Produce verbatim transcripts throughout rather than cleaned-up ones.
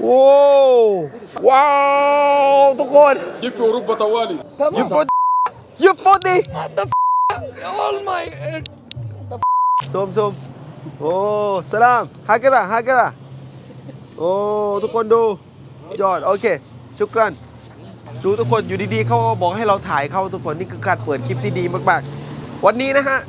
โว้ว้าวทุกคนยิปโอรุบะตาวาลียูโฟยูโฟดี all my ซูมซูมโอ้สลามฮากะดะฮากะดะโอ้ทุกคนดูยอดโอเคชุกรันดูทุกคนอยู่ดีๆเขาบอกให้เราถ่ายเข้าทุกคนนี่คือการเปิดคลิปที่ดีมากๆวันนี้นะฮะ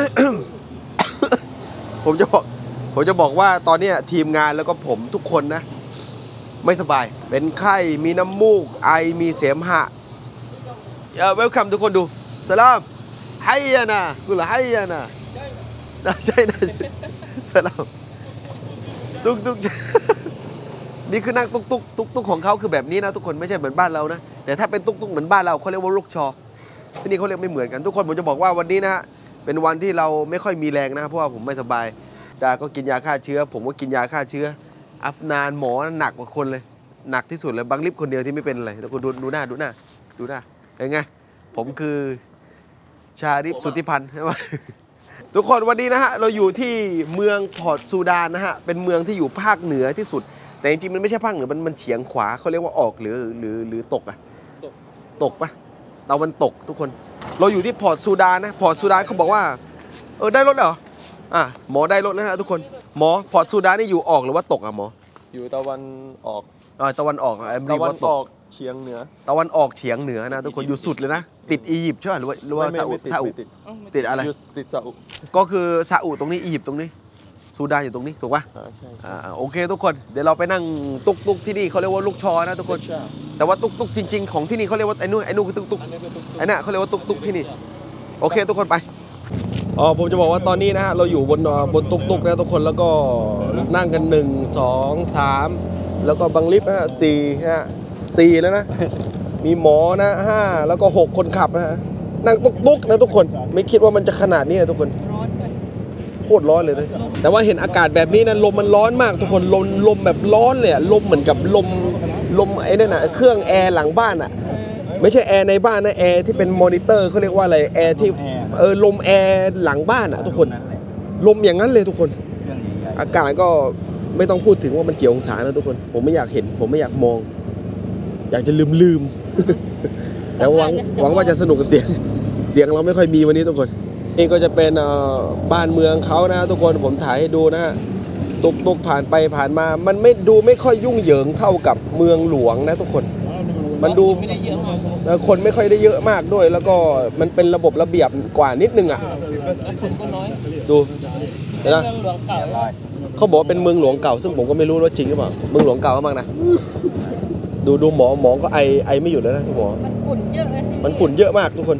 ผมจะบอกผมจะบอกว่าตอนนี้ทีมงานแล้วก็ผมทุกคนนะไม่สบายเป็นไข้มีน้ำมูกไอมีเสมหะอย่าเวลคัมทุกคนดูสลามไฮยานะกุลไฮยานะใช่นะสลามตุกตุกนี่คือนั่งตุกตุกตุกตุกของเขาคือแบบนี้นะทุกคนไม่ใช่เหมือนบ้านเรานะแต่ถ้าเป็นตุกตุกเหมือนบ้านเราเขาเรียกว่าลูกชอที่นี่เขาเรียกไม่เหมือนกันทุกคนผมจะบอกว่าวันนี้นะฮะเป็นวันที่เราไม่ค่อยมีแรงนะเพราะว่าผมไม่สบายดาก็กินยาฆ่าเชื้อผมก็กินยาฆ่าเชื้ออัฟนานหมอหนักกว่าคนเลยหนักที่สุดเลยบางลิฟคนเดียวที่ไม่เป็นอะไรแล้วคุณดูดูหน้าดูหน้าดูหน้าเห็นไงผมคือชาริฟสุทธิพันธ์ใช่ไหมทุกคนวันนี้นะฮะเราอยู่ที่เมืองพอร์ตซูดานนะฮะเป็นเมืองที่อยู่ภาคเหนือที่สุดแต่จริงๆมันไม่ใช่ภาคเหนือมันมันเฉียงขวาเขาเรียกว่าออกหรือหรือหรือตกอะตกปะตะวันตกทุกคนเราอยู่ที่พอร์ตซูดานนะพอร์ตซูดานเขาบอกว่าเออได้รถเหรออ่ะหมอได้รถแล้วนะทุกคนหมอพอร์ตซูดานนี่อยู่ออกหรือว่าตกอะหมออยู่ตะวันออกอ่าตะวันออกตะวันออกเฉียงเหนือตะวันออกเฉียงเหนือนะทุกคนอยู่สุดเลยนะติดอียิปต์ใช่ไหมหรือว่าหรือว่าซาอุซาอุติดอะไรติดซาอุก็คือซาอุตรงนี้อียิปต์ตรงนี้ซูดานอยู่ตรงนี้ถูกป่ะอ่าใช่อ่าโอเคทุกคนเดี๋ยวเราไปนั่งตุกตุกที่นี่เขาเรียกว่าลูกชอนะทุกคนแต่ว่าตุกตุกจริงๆของที่นี่เขาเรียกว่าไอ้นู่นไอ้นู่นคือตุกตุกไอ้น่ะเขาเรียกว่าตุกตุกที่นี่โอเคทุกคนไปอ๋อผมจะบอกว่าตอนนี้นะฮะเราอยู่บนบนตุกตุกนะทุกคนแล้วก็นั่งกันหนึ่งสองสามแล้วก็บังลิฟต์ฮะสี่ฮะสี่แล้วนะมีหมอนะห้าแล้วก็หกคนขับนะฮะนั่งตุกตุกนะทุกคนไม่คิดว่ามันจะขนาดนี้ทุกคนโคตรร้อนเลยนะแต่ว่าเห็นอากาศแบบนี้นะลมมันร้อนมากทุกคนลมลมแบบร้อนเลยลมเหมือนกับลมลมไอ้นั่นน่ะเครื่องแอร์หลังบ้านอ่ะไม่ใช่แอร์ในบ้านนะแอร์ที่เป็นมอนิเตอร์เขาเรียกว่าอะไรแอร์ที่เออลมแอร์หลังบ้านอ่ะทุกคนลมอย่างนั้นเลยทุกคนอากาศก็ไม่ต้องพูดถึงว่ามันกี่องศานะทุกคนผมไม่อยากเห็นผมไม่อยากมองอยากจะลืมลืมแต่หวังหวังว่าจะสนุกกับเสียงเสียงเราไม่ค่อยมีวันนี้ทุกคนนี่ก็จะเป็นบ้านเมืองเขานะทุกคนผมถ่ายให้ดูนะฮะตุกตุกผ่านไปผ่านมามันไม่ดูไม่ค่อยยุ่งเหยิงเท่ากับเมืองหลวงนะทุกคนมันดูคนไม่ค่อยได้เยอะมากด้วยแล้วก็มันเป็นระบบระเบียบกว่านิดนึงอ่ะดูเห็นไหมเขาบอกเป็นเมืองหลวงเก่าซึ่งผมก็ไม่รู้ว่าจริงหรือเปล่าเมืองหลวงเก่ามากนะดูดูหมอหมอก็ไอไอไม่หยุดแล้วนะทุกหมอมันฝุ่นเยอะมันฝุ่นเยอะมากทุกคน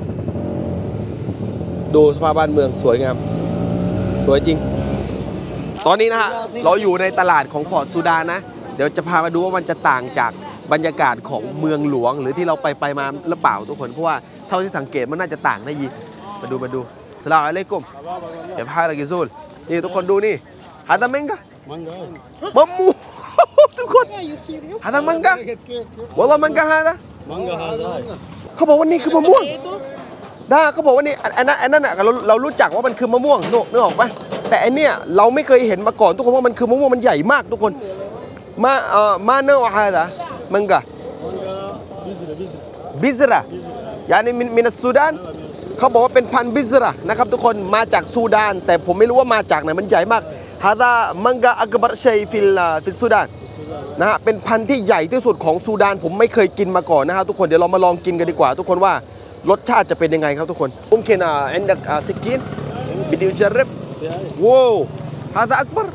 ดูสภาพบ้านเมืองสวยงามสวยจริงตอนนี้นะฮะเราอยู่ในตลาดของพอร์ตซูดานนะเดี๋ยวจะพามาดูว่ามันจะต่างจากบรรยากาศของเมืองหลวงหรือที่เราไปไปมาหรือเปล่าทุกคนเพราะว่าเท่าที่สังเกตมันน่าจะต่างได้ยีมาดูมาดูสลามอะลัยกุมเดี๋ยวพาเรากินซูลนี่ทุกคนดูนี่ฮาดามังกะมะม่วงทุกคนฮาดามังกะวะลามังกะฮาดาเขาบอกว่านี่คือมะม่วงด้าเขาบอกว่านี่อันนั้นอันนั้นอ่ะเราเรารู้จักว่ามันคือมะม่วงนึกออกปะแต่อันเนี้ยเราไม่เคยเห็นมาก่อนทุกคนว่ามันคือมะม่วงมันใหญ่มากทุกคนมาเอ่อมาเนอะฮาดามังกะบิซระยานี่มินมินซูดานเขาบอกว่าเป็นพันธุ์บิซระนะครับทุกคนมาจากซูดานแต่ผมไม่รู้ว่ามาจากไหนมันใหญ่มากฮาดามังกะอักบัรชัยฟิลฟิลซูดานนะฮะเป็นพันธุ์ที่ใหญ่ที่สุดของซูดานผมไม่เคยกินมาก่อนนะฮะทุกคนเดี๋ยวเรามาลองกินกันดีกว่าทุกคนว่ารสชาติจะเป็นยังไงครับทุกคนมุมเคนอ่ะอันดักสิกินบิดิวจาริบว้าวฮาดาอักบัร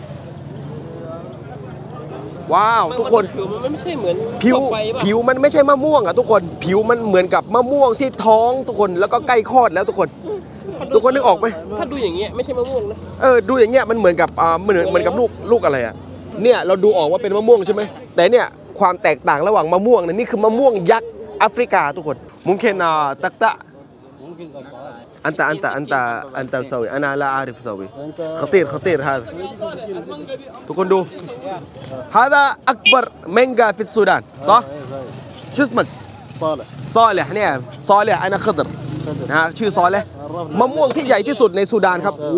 ว้าวทุกคนผิวมันไม่ใช่เหมือนผิวผิวมันไม่ใช่มะม่วงอ่ะทุกคนผิวมันเหมือนกับมะม่วงที่ท้องทุกคนแล้วก็ใกล้คลอดแล้วทุกคนทุกคนนึกออกไหมถ้าดูอย่างเงี้ยไม่ใช่มะม่วงนะเออดูอย่างเงี้ยมันเหมือนกับอ่าเหมือนเหมือนกับลูกลูกอะไรอ่ะเนี่ยเราดูออกว่าเป็นมะม่วงใช่ไหมแต่เนี่ยความแตกต่างระหว่างมะม่วงเนี่ยนี่คือมะม่วงยักษ์แอฟริกาทุกคนมุมเคนอ่ะตักตะอันตะอันตะอันตะอันตะสวีอันนั้นละอาริฟสวีขตีรขตีรฮะทุกคนดูฮาดาอักบาร์แมงกาฟิสซูดานصح شو اسمك صالح صالح เนี่ย صالح أنا خضر นะฮะชื่อซอยเลยมะม่วงที่ใหญ่ที่สุดในซูดานครับโอ้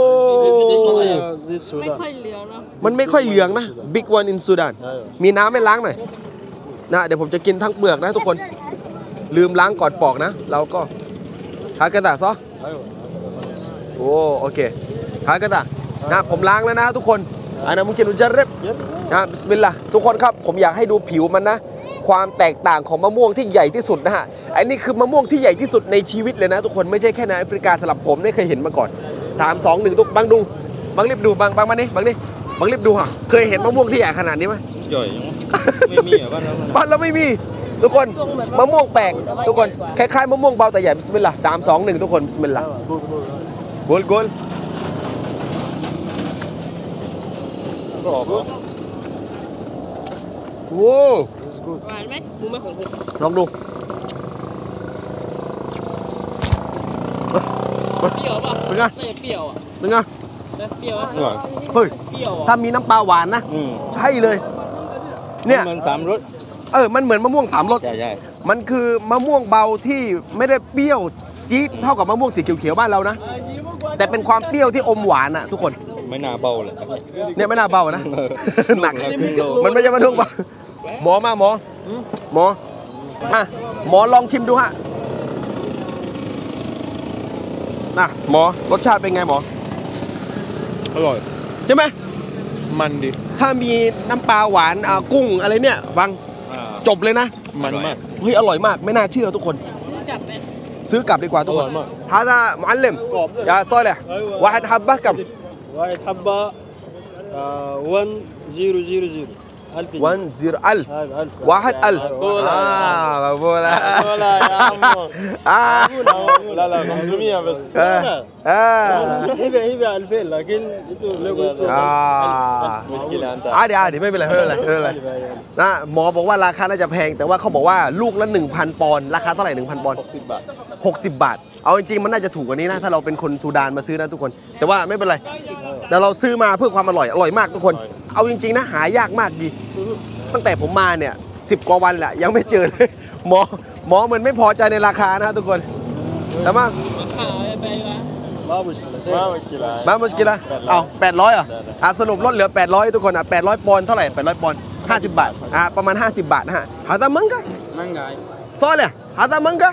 ไม่ค่อยเหลืองเนาะมันไม่ค่อยเหลืองนะ big one in Sudan มีน้ำให้ล้างหน่อยนะเดี๋ยวผมจะกินทั้งเปลือกนะทุกคนลืมล้างก่อนปอกนะเราก็หากระดาษซอโอ้โอเคหากระดาษนะผมล้างแล้วนะทุกคนอันนั้นมุกินอุจจาระนะบิสมิลลาห์ทุกคนครับผมอยากให้ดูผิวมันนะความแตกต่างของมะม่วงที่ใหญ่ที่สุดนะฮะอันนี้คือมะม่วงที่ใหญ่ที่สุดในชีวิตเลยนะทุกคนไม่ใช่แค่ในแอฟริกาสำหรับผมไม่เคยเห็นมาก่อนสาม สอง หนึ่งทุกบังดูบังรีบดูบังบังมานี่บังนี่บังรีบดูฮะเคยเห็นมะม่วงที่ใหญ่ขนาดนี้ไหมใหญ่ไม่มีอ่ะบ้านเราบ้านเราไม่มีทุกคนมะม่วงแปลกทุกคนคล้ายๆมะม่วงเบาแต่ใหญ่บิสมิลลาห์สาม สอง หนึ่งทุกคนบิสมิลลาห์โกลโกลกรอบโว้หวานไหมมูไม่ของผมลองดูเปรี้ยวป่ะเป็นไงน่าจะเปรี้ยวอ่ะเป็นไงนะเปรี้ยวอ่ะอร่อยเฮ้ยเปรี้ยวอ่ะถ้ามีน้ำปลาหวานนะอืมใช่เลยเนี่ยมันสามรสเออมันเหมือนมะม่วงสามรสใช่ใช่มันคือมะม่วงเบาที่ไม่ได้เปรี้ยวจี๊ดเท่ากับมะม่วงสีเขียวๆบ้านเรานะแต่เป็นความเปรี้ยวที่อมหวานอะทุกคนไม่น่าเบาเลยเนี่ยไม่น่าเบานะ หนักครึ่งโลมันไม่ใช่มะม่วงเบาหมอมาหมอหมออ่ะหมอลองชิมดูฮะนะหมอรสชาติเป็นไงหมออร่อยใช่ไหมมันดิถ้ามีน้ำปลาหวานอ่ากุ้งอะไรเนี่ยฟังจบเลยนะมันมากเฮ้ยอร่อยมากไม่น่าเชื่อทุกคนจับไหมซื้อกลับดีกว่าทุกคนอร่อยมาก هذا معلم يا صالح واحد حبة كم واحد حبة آه واحد زيرو زيرو زيرو ألف جنيه. واحد زيرو ألف هذا ألف واحد ألف مقبولة آه مقبولة ولا يا عمو آه لا لا خمسمية بس آه آه هبة هبة ألفين لكن انتوا لو قلتوا آه ألف مشكلة أنت อ่าเดี๋ยวเดี๋ยวไม่เป็นไรไม่เป็นไรไม่เป็นไรนะหมอบอกว่าราคาน่าจะแพงแต่ว่าเขาบอกว่าลูกละ หนึ่งพัน ปอนด์ราคาเท่าไหร่ หนึ่งพัน ปอนด์สิบบาทหกสิบบาท เอาจริงๆมันน่าจะถูกกว่านี้นะ ถ้าเราเป็นคนซูดานมาซื้อนะทุกคน แต่ว่าไม่เป็นไรแต่เราซื้อมาเพื่อความอร่อย อร่อยมากทุกคน เอาจริงๆนะหายากมากดี ตั้งแต่ผมมาเนี่ยสิบกว่าวันแหละยังไม่เจอเลยหมอหมอเหมือนไม่พอใจในราคานะทุกคน แต่ว่าข่าวไปวะ ما مشكلة ما مشكلة มามุสกิละเอาแปดร้อยอ่ะอ่ะสรุปลดเหลือแปดร้อยทุกคนอ่ะแปดร้อยปอนด์เท่าไหร่แปดร้อยปอนด์ห้าสิบบาทอ่ะประมาณห้าสิบบาทนะฮะหาตามังกะ مانجا صالح هذا مانجا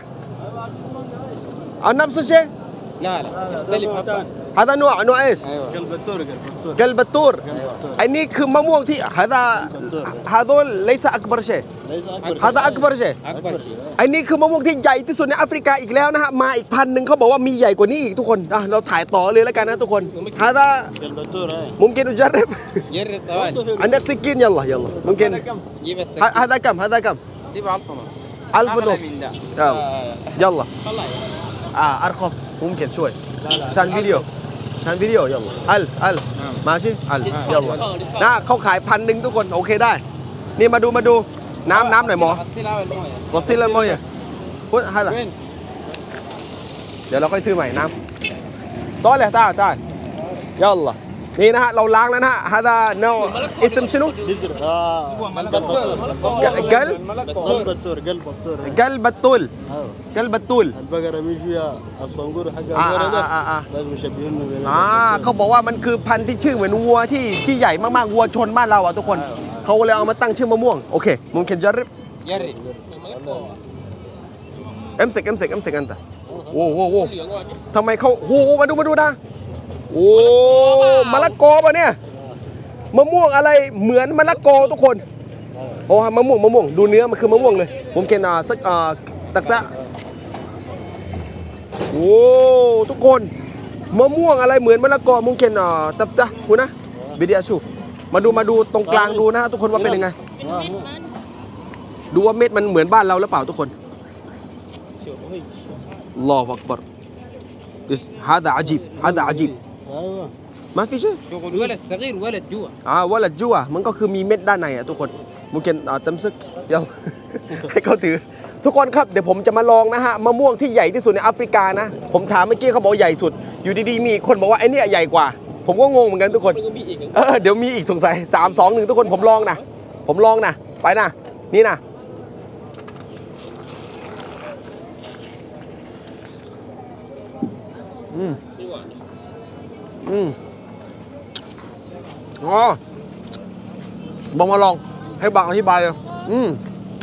أو نفس الشيء لا لا يختلف حبة هذا نوع نوع ايش قلب التور قلب التور قلب التور อันนี้คือมะม่วงที่ هذا هذول ليس أكبر شيء ليس أكبر هذا أكبر شيء أكبر شيء อันนี้คือมะม่วงที่ใหญ่ที่สุดในแอฟริกาอีกแล้วนะฮะมาอีกพันหนึ่งเขาบอกว่ามีใหญ่กว่านี้อีกทุกคนอ่ะเราถ่ายต่อเลยแล้วกันนะทุกคน هذا قلب التور هاي ممكن نجرب جرب ثواني عندك سكين يلا يلا ممكن جيب السكين ه- هذا كم هذا كم جيب ألف ونص ألف أغلى ونص من ده يلا يلا طلع آه أرخص ممكن شوي عشان فيديو عشان فيديو يلا ألف ألف ماشي ألف يلا นะเขาขายพันหนึ่งทุกคนโอเคได้ นี่มาดูมาดูน้ำน้ำหน่อยหมอ غسلها بالمويه รสซิลเลนโมยพูดให้ละเดี๋ยวเราค่อยซื้อใหม่น้ำซอสเลยตาตายัลล่ะนี่นะฮะเราล้างแล้วนะฮะฮาดาเนาอิสมชนุ بزر آه البتور قل قلب التور قلب التور قل بطول أيوة. قل بطول البقرة مش فيها الصنقور حق آه، الورا ده آه، آه، آه. لازم يشبهونه بين อ่าเขาบอกว่ามันคือพันธุ์ที่ชื่อเหมือนวัวที่ที่ใหญ่มากๆวัวชนบ้านเราอ่ะทุกคนเขาเลยเอามาตั้งชื่อมะม่วงโอเคมุมเคนจาริบ جرب امسك امسك امسك انت โว้โว้โว้เหลืองกว่านี้ทำไมเขาโอ้โหมาดูมาดูนะโอ้มะละกอป่ะเนี่ยมะม่วงอะไรเหมือนมะละกอทุกคนโอ้มะม่วงมะม่วงดูเนื้อมันคือมะม่วงเลยผมกินอ่าสักอ่าตักตะโอ้ทุกคนมะม่วงอะไรเหมือนมะละกอมุงกินอ่าตักตะหูนะบิดาชูฟมาดูมาดูตรงกลางดูนะทุกคนว่าเป็นยังไง ดูว่าเม็ดมันเหมือนบ้านเราหรือเปล่าทุกคนอัลลอฮฺอักบัร This هذا عجيب هذا عجيب ايوه ما في شيء شغل ولد صغير ولد جوا อ่าวะละจั่วมันก็คือมีเม็ดด้านในอ่ะทุกคนมุมเกนอ่าตำซึกเดี๋ยว ให้เขาถือ ทุกคนครับเดี๋ยวผมจะมาลองนะฮะมะม่วงที่ใหญ่ที่สุดในแอฟริกานะ ผมถามเมื่อกี้เขาบอกใหญ่สุด อยู่ดีๆมีคนบอกว่าไอ้เนี่ยใหญ่กว่า ผมก็งงเหมือนกันทุกคนมันก็มีอีกอ่ะเออเดี๋ยวมีอีกสงสัยสามสองหนึ่งทุกคนผมลองนะผมลองนะไปนะนี่นะอืมอ๋อบังมาลองให้บังอธิบายเลยอืม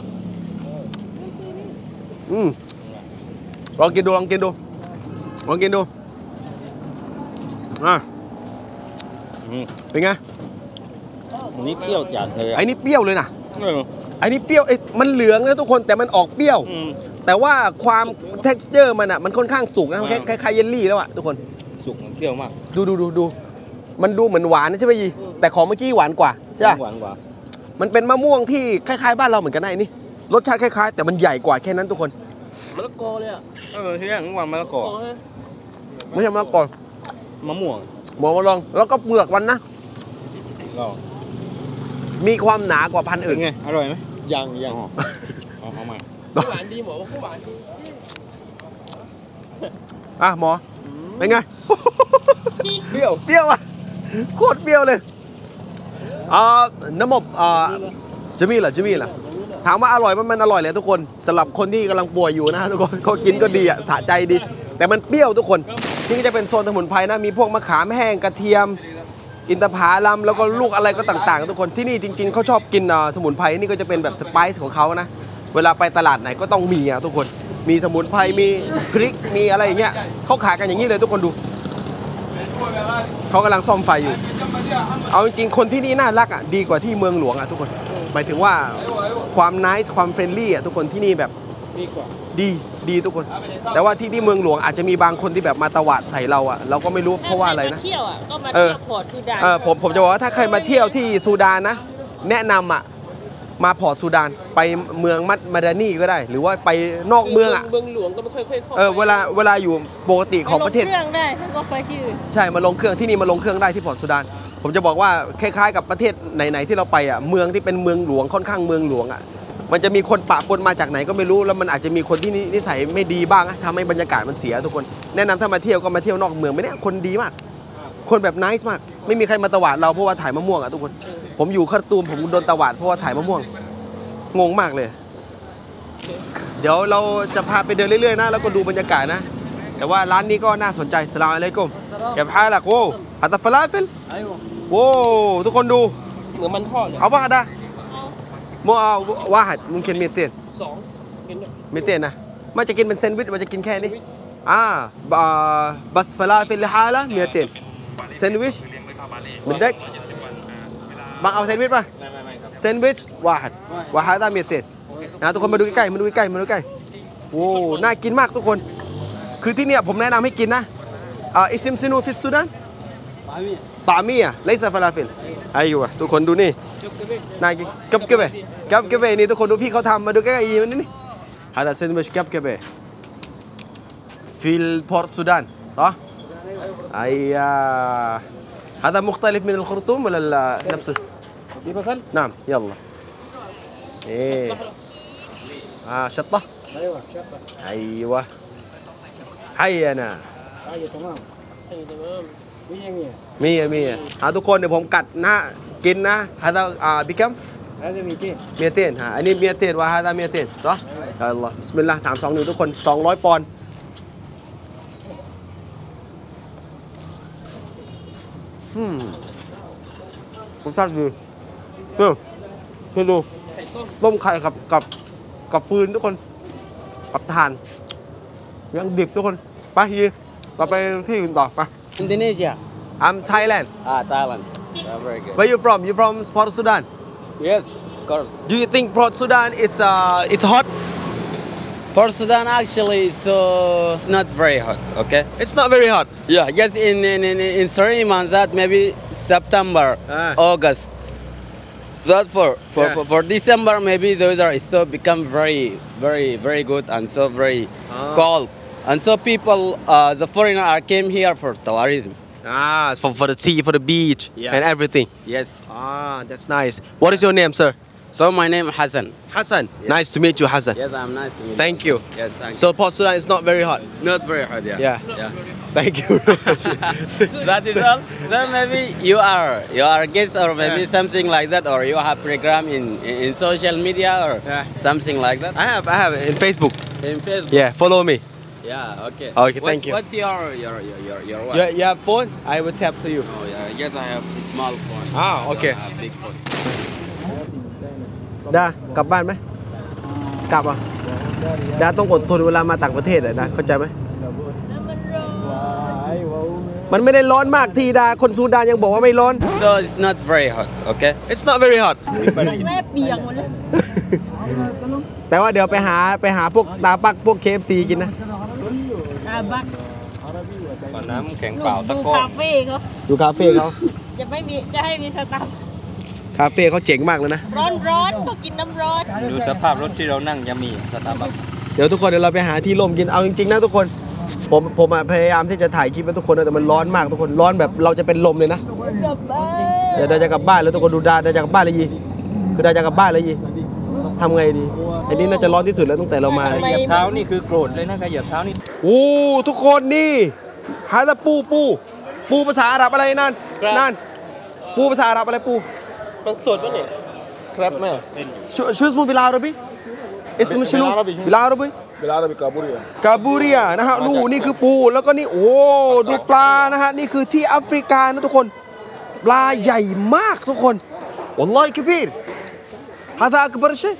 อืมลองกินดูลองกินดูลองกินดูอ่ะอืมเป็นไงอันนี้เปรี้ยวจัดเลยอะไอ้นี่เปรี้ยวเลยนะเออไอ้นี่เปรี้ยวเอ้ยมันเหลืองนะทุกคนแต่มันออกเปรี้ยวอืมแต่ว่าความ texture มันอ่ะมันค่อนข้างสุกนะคล้ายๆคล้ายๆเยลลี่แล้วอ่ะทุกคนสุกมันเปรี้ยวมากดูดูดูดูมันดูเหมือนหวานนะใช่ไหมยีแต่ของเมื่อกี้หวานกว่าใช่ปะหวานกว่ามันเป็นมะม่วงที่คล้ายๆบ้านเราเหมือนกันนะไอ้นี่รสชาติคล้ายๆ แต่มันใหญ่กว่าแค่นั้นทุกคนมะละกอเลยอ่ะเออที่แรกนึกว่ามะละกอกอฮะไม่ใช่มะละกอมะม่วงหมอมาลองแล้วก็เปลือกมันนะก็มีความหนากว่าพันธุ์เป็อื่นนไงอร่อยไหมยังยังอ๋อเอาเอาใหม่หวานดีหมอว่าหวานดีอ่ะหมอเป็นไง เปรี้ยวเปรี้ยวอ่ะโคตรเปรี้ยวเลยอ่าน้ำมบอ่าจะมีเหรอจะมีเหรอถามว่าอร่อยมันมันอร่อยเลยทุกคนสำหรับคนที่กำลังป่วยอยู่นะทุกคนเขากินก็ดีอ่ะสะใจดี แต่มันเปรี้ยวทุกคนนี่ก็จะเป็นโซนสมุนไพรนะมีพวกมะขามแห้งกระเทียม อินทผลัมแล้วก็ลูกอะไรก็ต่างๆ ทุกคนที่นี่จริง ๆเขาชอบกินอ่าสมุนไพรนี่ก็จะเป็นแบบสไปซ์ของเขานะเวลาไปตลาดไหนก็ต้องมีอ่ะทุกคนมีสมุนไพรมีพริกมีอะไรอย่างเงี้ยเขาขายกันอย่างนี้เลยทุกคนดูเขากำลังซ่อมไฟอยู่ เอาจริงๆคนที่นี่น่ารักอ่ะดีกว่าที่เมืองหลวงอ่ะทุกคนหมายถึงว่าความน่าความเฟรนลี่อ่ะทุกคนที่นี่แบบดีกว่าดีดีทุกคน แต่ว่าที่ที่เมืองหลวงอาจจะมีบางคนที่แบบมาตวาดใส่เราอ่ะเราก็ไม่รู้เพราะว่าอะไรนะถ้ใคมาเที่ยวอ่ะก็มาเอเที่อยวพอร์ตซูดานเออผมผมจะบอกว่าถ้าใครมาเที่ยวที่ซูดานนะ แนะนำอ่ะมาพอร์ตซูดานไปเมืองมัดมาดานีก็ได้ หรือว่าไปนอกเมืองอ่ะเมืองหลวงก็ไม่ค่อยค่อยเข้าเออเวลาเวลาอยู่ปกติของประเทศไปลงเครื่องได้ถ้าก็ไปที่อื่นใช่มาลงเครื่องที่นี่มาลงเครื่องได้ที่พอร์ตซูดาน ผมจะบอกว่าคล้ายๆกับประเทศไหนๆที่เราไปอ่ะเมืองที่เป็นเมืองหลวงค่อนข้างเมืองหลวงอ่ะมันจะมีคนปะปนมาจากไหนก็ไม่รู้แล้วมันอาจจะมีคนที่นิสัยไม่ดีบ้างนะทำให้บรรยากาศมันเสียทุกคนแนะนำถ้ามาเที่ยวก็มาเที่ยวนอกเมืองไม่เนี่ยคนดีมาก คนแบบนิสมาก ไม่มีใครมาตวาดเราเพราะว่าถ่ายมะม่วงอ่ะทุกคน ผมอยู่คาร์ตูมผมโดนตวาดเพราะว่าถ่ายมะม่วงงงมากเลย เดี๋ยวเราจะพาไปเดินเรื่อยๆนะแล้วก็ดูบรรยากาศนะ แต่ว่าร้านนี้ก็น่าสนใจสลามอะลัยกุมแกบฮาลักโว้ฮัตตาฟลาฟิลโว้ทุกคนดูเหมือนมันทอดเลยเอาป่ะดาโมเอาว่าหัดมึงกินเมียเตียนสองเห็นไหมเมียเตียนนะมันจะกินเป็นแซนด์วิชมันจะกินแค่นี้อ่าบัสฟลาฟิลฮาละเมียเตียนแซนด์วิชมันเด็กบางเอาแซนด์วิชป่ะแซนด์วิชว่าหัดว่าหัดตาเมียเตียนนะทุกคนมาดูใกล้ๆมาดูใกล้ๆมาดูใกล้โอ้น่ากินมากทุกคน คือที่เนี่ยผมแนะนำให้กินนะอ่าอิซิมซินูฟิสซูดานตามีอ่ะไลซ์ฟลาฟิลอายุอ่ะทุกคนดูนี่น่ากินกับเกบะกับเกบะนี่ทุกคนดูพี่เขาทำมาดูใกล้ๆมันนี่هذا سندويش كبكبة في البورت السودان صح؟ أيوه هذا مختلف من الخرطوم ولا ال- نفسه؟ في بصل؟ نعم يلا إيه آه شطة ايوه شطه أيوه حينا حاجه تمام ไอ้เดี๋ยว مية مية มีอ่ะมีอ่ะอ่ะทุกคนเดี๋ยวผมกัดนะกินนะ هذا آه بكم؟ هذا ميتين เมียเตียนฮะอันนี้เมียเตียนว่าฮาดาเมียเตียนเหรออัลลอฮ์บิสมิลลาห์สามสองหนึ่งทุกคนสองร้อยปอนด์อืมรสชาติดีเออเพื่อดูไข่ต้มต้มไข่กับกับกับฟืนทุกคนกับถ่านยังดิบทุกคนไปยีเราไปที่อื่นต่อไป Indonesia I'm Thailand ah Thailand yeah, very good Where you from You from Port Sudan yes of course Do you think Port Sudan it's uh it's hot Port Sudan actually so not very hot okay It's not very hot yeah just in in in, in certain months that maybe September Ah. August that for for, Yeah. for for December maybe those are so become very very very good and so very Ah. cold and so people uh, the foreigner are came here for tourism Ah, for, for the sea, for the beach, Yeah. and everything. yes Ah, that's nice. What is your name, sir? so my name Hassan Hassan. Nice to meet you, Hassan. yes I'm nice to meet you Thank you. yes thank So Port Sudan is not very hot. you not very hot yeah Yeah. yeah Thank you. that is all. So maybe you are you are a guest or maybe Yeah. something like that, or you have program in, in in social media or Yeah. something like that. I have, I have it in Facebook. In Facebook. Yeah, follow me. Yeah, okay. Okay, thank What's- you. What's your your your your your what? you you have phone I will tap to you Oh yeah, yes I have a small phone. Ah, I don't okay. have big phone. ดากลับบ้านไหมกลับอ่ะดาต้องอดทนเวลามาต่างประเทศอ่ะดาเข้าใจไหมมันไม่ได้ร้อนมากทีดาคนซูดานยังบอกว่าไม่ร้อน So it's not very hot, okay? It's not very hot แม่เปียกหมดเลยแต่ว่าเดี๋ยวไปหาไปหาพวกตาปักพวก เค เอฟ ซี กินนะอาบักก่อนน้ำแข็งดูเปล่าสักดูก้อนคาเฟ่เขาดูคาเฟ่เขาจะไม่มีจะให้มีสตาร์คาเฟ่เขาเจ๋งมากเลยนะร้อนร้อนก็กินน้ำร้อนดูสภาพรถที่เรานั่งจะมีสตาร์บัคเดี๋ยวทุกคนเดี๋ยวเราไปหาที่ร่มกินเอาจริงๆนะทุกคนผมผมอะพยายามที่จะถ่ายคลิปให้ทุกคนนะแต่มันร้อนมากทุกคนร้อนแบบเราจะเป็นลมเลยนะกลับบ้านเดี๋ยวดาจะกลับบ้านแล้วทุกคนดูดาดาจะกลับบ้านเลยยีคือดาจะกลับบ้านเลยยีทำไงดีอันนี้น่าจะร้อนที่สุดแล้วตั้งแต่เรามาเหยียบเท้านี่คือโกรธเลยนะใครเหยียบเท้านี่โอ้ทุกคนนี่ฮาตาปูปูปูภาษาอาหรับอะไรนั่นนั่นปูภาษาอาหรับอะไรปูมันสดปะเนี่ยครับแม่ شو شو اسمه بالعربي اسمه شنو بالعربي بالعربي كابوريا กาบูเรียนะฮะนู่นนี่คือปูแล้วก็นี่โอ้ดูปลานะฮะนี่คือที่แอฟริกานะทุกคนปลาใหญ่มากทุกคนوالله كبير هذا أكبر شيء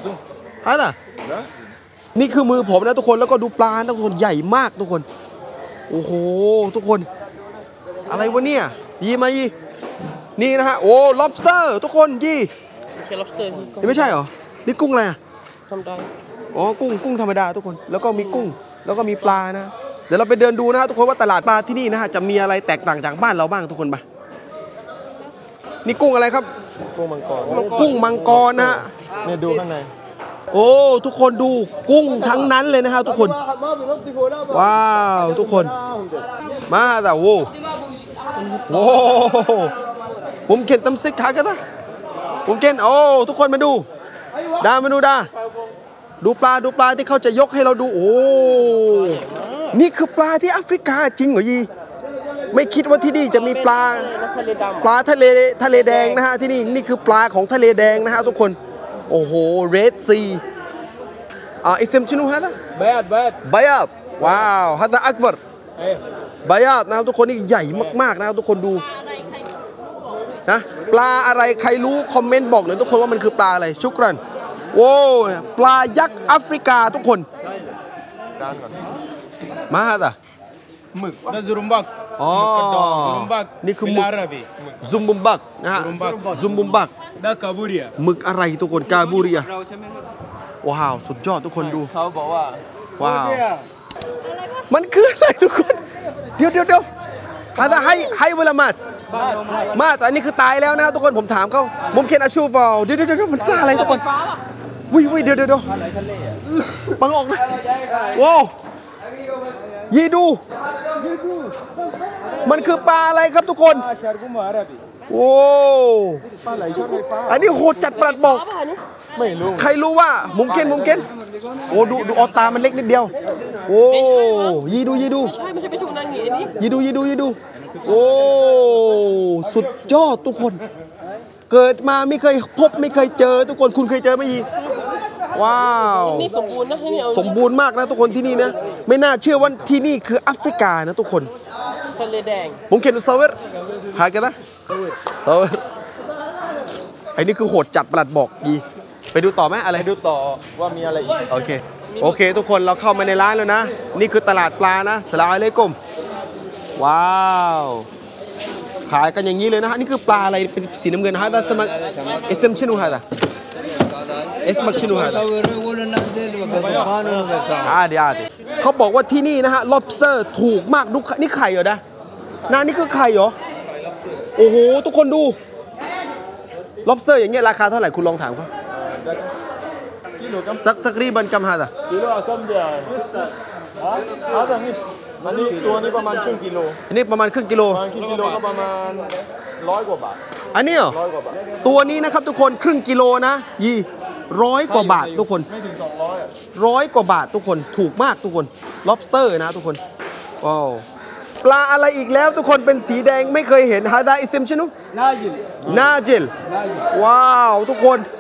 هذا นี่คือมือผมนะทุกคนแล้วก็ดูปลานะทุกคนใหญ่มากทุกคนโอ้โหทุกคนอะไรวะเนี่ยยีมายีนี่นะฮะโอ้ lobster ทุกคนยีไม่ใช่ lobster ที่นี่ไม่ใช่เหรอนี่กุ้งอะไรอ่ะทำได้อ๋อกุ้งกุ้งธรรมดาทุกคนแล้วก็มีกุ้งแล้วก็มีปลานะเดี๋ยวเราไปเดินดูนะฮะทุกคนว่าตลาดปลาที่นี่นะฮะจะมีอะไรแตกต่างจากบ้านเราบ้างทุกคนไปนี่กุ้งอะไรครับกุ้งมังกรกุ้งมังกรนะฮะเนี่ยดูข้างในโอ้ทุกคนดูกุ้งทั้งนั้นเลยนะฮะทุกคนว้าวทุกคนมาแต่โว้โว้ผมเข็นตำซิกขากันนะผมเข็นโอ้ทุกคนมาดูดามาดูดาดูปลาดูปลาที่เขาจะยกให้เราดูโอ้นี่คือปลาที่แอฟริกาจริงเหรอยีไม่คิดว่าที่นี่จะมีปลาทะเลดำปลาทะเลทะเลแดงนะฮะที่นี่นี่คือปลาของทะเลแดงนะฮะทุกคนโอ้โหเรดซีอ่าอิสมชินูฮะนะ بيات بيات บายาดว้าวฮัตตาอักบัรบายาดนะครับทุกคนนี่ใหญ่มากๆนะครับทุกคนดูนะปลาอะไรใครรู้คอมเมนต์บอกหน่อยทุกคนว่ามันคือปลาอะไรชุกรันโว้ปลายักษ์แอฟริกาทุกคนมาฮะตา ده زرمباك อ๋อนี่คือหมึก بالعربي ซุมบุมบักนะฮะซุมบุมบัก ده كابوريا หมึกอะไรทุกคนกาบูเรียเราใช่ไหมครับว้าวสุดยอดทุกคนดูเขาบอกว่าว้าวมันคืออะไรทุกคนเดี๋ยวเดี๋ยวเดี๋ยวฮาตาให้ให้เวลามาดมาดอันนี้คือตายแล้วนะทุกคนผมถามเขามุมเคนอาชูฟอลเดี๋ยวเดี๋ยวเดี๋ยวมันปลาอะไรทุกคนวิวิเดี๋ยวเดี๋ยวเดี๋ยวบังออกนะว้าวยีดูมันคือปลาอะไรครับทุกคน شاركوم عربي โอ้อันนี้โหดจัดประหลัดบอกไม่รู้ใครรู้ว่ามุมเกนมุมเกนโอ้ดูดูออตามันเล็กนิดเดียวโอ้ยีดูยีดูใช่ไม่ใช่ไปชูนางหงีอันนี้ยีดูยีดูยีดูโอ้สุดยอดทุกคน เกิดมาไม่เคยพบไม่เคยเจอทุกคนคุณเคยเจอไหมยีว้าวนี่สมบูรณ์นะให้นี่เอาสมบูรณ์มากนะทุกคนที่นี่นะไม่น่าเชื่อว่าที่นี่คือแอฟริกานะทุกคนทะเลแดงผมเขียนซาเวอร์หากันนะซาเวอร์ไอ้นี่คือโหดจัดประหลัดบอกยีไปดูต่อไหมอะไรดูต่อว่ามีอะไรอีกโอเคโอเคทุกคนเราเข้ามาในร้านแล้วนะนี่คือตลาดปลานะสลามอะลัยกุมว้าวขายกันอย่างนี้เลยนะฮะนี่คือปลาอะไรเป็นสีน้ำเงินฮะดาสมักเอสเอ็มชินูฮะดาเอสมักชินูฮะดาอาดีอาดีเขาบอกว่าที่นี่นะฮะ lobster ถูกมากดูนี่ไข่เหรอนะนานี่คือไข่เหรอโอ้โหทุกคนดู lobster อย่างเงี้ยราคาเท่าไหร่คุณลองถามเขาตักตักรีบันกำฮาดากิโลกรัมเดียวอาจจะนี่อันนี้ตัวนี้ประมาณครึ่งกิโลอันนี้ประมาณครึ่งกิโลประมาณครึ่งกิโลก็ประมาณร้อยกว่าบาทอันนี้เหรอร้อยกว่าบาทตัวนี้นะครับทุกคนครึ่งกิโลนะยี่ร้อยกว่าบาททุกคนไม่ถึงสองร้อยอ่ะร้อยกว่าบาททุกคนถูกมากทุกคน lobster นะทุกคนว้าวปลาอะไรอีกแล้วทุกคนเป็นสีแดงไม่เคยเห็นฮาดาอิซิมชินุน่ายินนาจิลว้าวทุกคน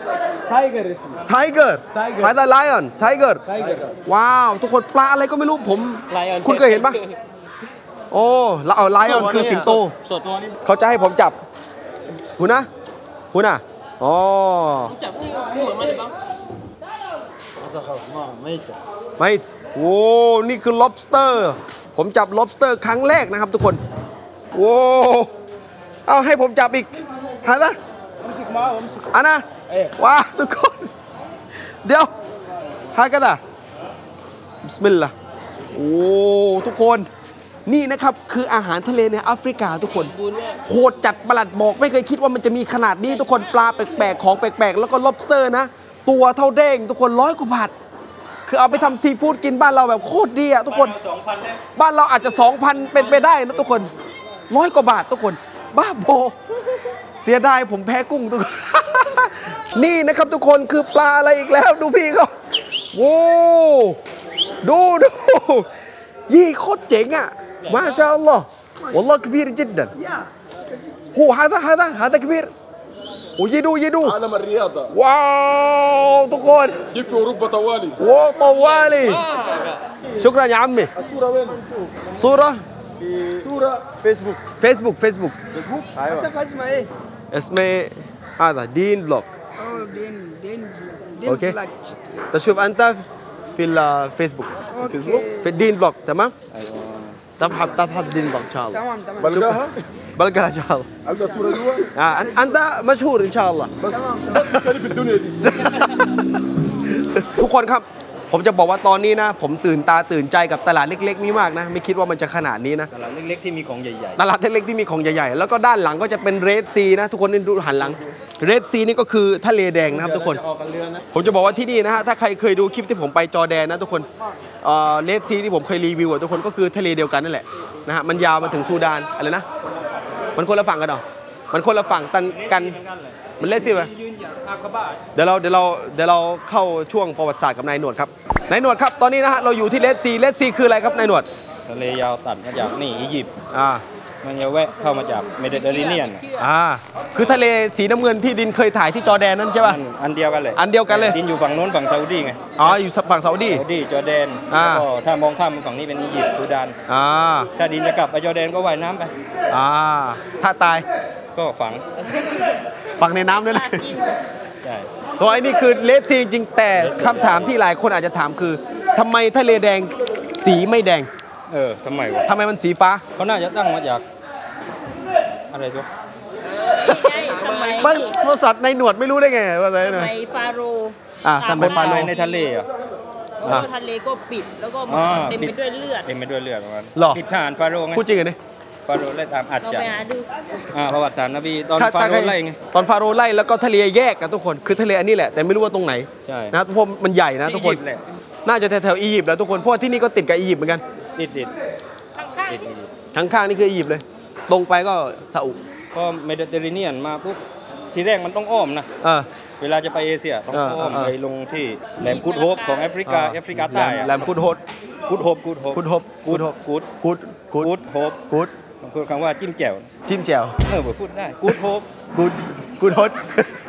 tiger इसमें tiger Tiger หายแต่ lion tiger tiger ว้าวทุกคนปลาอะไรก็ไม่รู้ผม Lion คุณเคยเห็นปะโอ้แล้วเอา lion คือสิงโตส่วนตัวนี้เขาจะให้ผมจับคุณนะคุณนะอ๋อจับนี่เหมือนมันเลยปะอาจจะเขามาไม่จับไม่โอ้นี่คือ lobster ผมจับ lobster ครั้งแรกนะครับทุกคนโอ้เอาให้ผมจับอีกหาละผมสิกมาผมสิกอันนะเอ๊ะว้าวทุกคนเดี๋ยวหากันอ่ะบิสมิลลาห์โอ้ทุกคนนี่นะครับคืออาหารทะเลในแอฟริกาทุกคนบุญเนี่ยโหดจัดประหลัดบอกไม่เคยคิดว่ามันจะมีขนาดนี้ทุกคนปลาแปลกๆของแปลกๆแล้วก็ lobster นะ ตัวเท่าเด้งทุกคนร้อยกว่าบาทคือเอาไปทำซีฟู้ดกินบ้านเราแบบโคตรดีอะทุกคนบ้านเราอาจจะ สองพัน เป็นไปได้นะทุกคนร้อยกว่าบาททุกคนบ้าโบเสียดายผมแพ้กุ้งทุกคน นี่นะครับทุกคนคือปลาอะไรอีกแล้วดูพี่เขาโว้ดูดูยี่โคตรเจ๋งอะมาชาอัลลอฮ์วัลลอฮ์กบีรจิดดันهو هذا هذا هذا كبير ويدو يدو عالم الرياضة ว้าวทุกคน جيب في أوروبا طوالي واو طوالي شكرا يا عمي الصورة وين؟ صورة صورة فيسبوك فيسبوك فيسبوك فيسبوك؟ ايوه اسمها ايه؟ اسمه هذا دين بلوك اه دين دين دين اوكي فلاج. تشوف انت في الفيسبوك اوكي في الدين بلوك تمام تبحث تبحث دين بلوك ان شاء الله تمام تمام بلقاها؟ بلقاها ان شاء الله ألقى صورة جوا؟ آه انت مشهور ان شاء الله بس تمام بس مكاني في الدنيا دي ทุกคนครับผมจะบอกว่าตอนนี้นะ ผมตื่นตาตื่นใจกับตลาดเล็กๆนี้มากนะ ไม่คิดว่ามันจะขนาดนี้นะตลาดเล็กๆที่มีของใหญ่ตลาดเล็กๆที่มีของใหญ่ๆ แล้วก็ด้านหลังก็จะเป็นเรดซีนะ ทุกคนนี่ดูหันหลังเรดซีนี่ก็คือทะเลแดงนะครับทุกคน ผมจะบอกว่าที่นี่นะฮะถ้าใครเคยดูคลิปที่ผมไปจอร์แดนนะทุกคนเรดซีที่ผมเคยรีวิวอะทุกคนก็คือทะเลเดียวกันนั่นแหละนะฮะมันยาวมาถึงซูดานอะไรนะมันคนละฝั่งกันเหรอมันคนละฝั่งตันกันมันเรดซีไหมๆยืนอย่างอาคาบะเดี๋ยวเราเดี๋ยวเราเดี๋ยวเราเข้าช่วงประวัติศาสตร์กับนายหนวดครับนายหนวดครับตอนนี้นะฮะเราอยู่ที่เรดซีเรดซีคืออะไรครับนายหนวดทะเลยาวตัดมาจากนี่อียิปต์อ่ามันจะแวะเข้ามาจากเมดิเตอร์เรเนียนอ่าคือทะเลสีน้ำเงินที่ดินเคยถ่ายที่จอร์แดนนั่นใช่ป่ะอันอันเดียวกันเลยอันเดียวกันเลยดินอยู่ฝั่งโน้นฝั่งซาอุดีไงอ๋ออยู่ฝั่งซาอุดีซาอุดีจอร์แดนอ่าแล้วก็ถ้ามองข้ามมาฝั่งนี้เป็นอียิปต์ซูดานอ่าถ้าดินจะกลับไปจอร์แดนก็ว่ายน้ำไปอ่าถ้าตายก็ฝังฝั่งในน้ำด้วยนะใช่ตัวไอ้นี่คือเรดซีจริงแต่คำถามที่หลายคนอาจจะถามคือทำไมทะเลแดงสีไม่แดงเออทำไมวะทำไมมันสีฟ้าเขาน่าจะตั้งมาจากอะไรตัวใช่สมัยบางโทรศัพท์ในหนวดไม่รู้ได้ไงว่าอะไรสนะมัยฟาโรห์อ่าสมัยฟาโรตายห์ในทะเลอ่ะแล้วก็ทะเลก็ปิดแล้วก็มันอ่าเต็มไปด้วยเลือดเต็มไปด้วยเลือดประมาณหรอปิดทหารฟาโรห์ไงพูดจริงเหรอเนี่ยฟาโรห์ไล่ตามอัดเราจับไปหาดูอ่าประวัติศาสตร์นบีตอนถ้ฟาถ้โรห์ไล่ไงตอนฟาโรห์ไล่แล้วก็ทะเลแยกกันทุกคนคือทะเลอันนี้แหละแต่ไม่รู้ว่าตรงไหนใช่นะทุกคนมันใหญ่นะทุกคนที่อียิปต์แหละน่าจะแถวๆอียิปต์แล้วทุกคนเพราะว่าที่นี่ก็ติดกับอียิปต์เหมือนกันติดติดข้างติดๆอียิปต์ข้างๆนี่คืออียิปต์เลย ตรงไปก็ซาอุพอเมดิเตอร์เรเนียนมาปุ๊บทีแรกมันต้องอ้อมนะเออเวลาจะไปเอเชียต้องเอออ้อมเออไปลงที่แหลมกูดโฮปของแอฟริกาแอฟริกาใต้อะแลมพูดโฮดกูดโฮปกูดโฮปกูดโฮปกูดกูดโฮปกูดกูดกูดกูดโฮปกูดบางคนคำว่าจิ้มแจ่วจิ้มแจ่วเออผมพูดได้กูดโฮปกูดกูดโฮด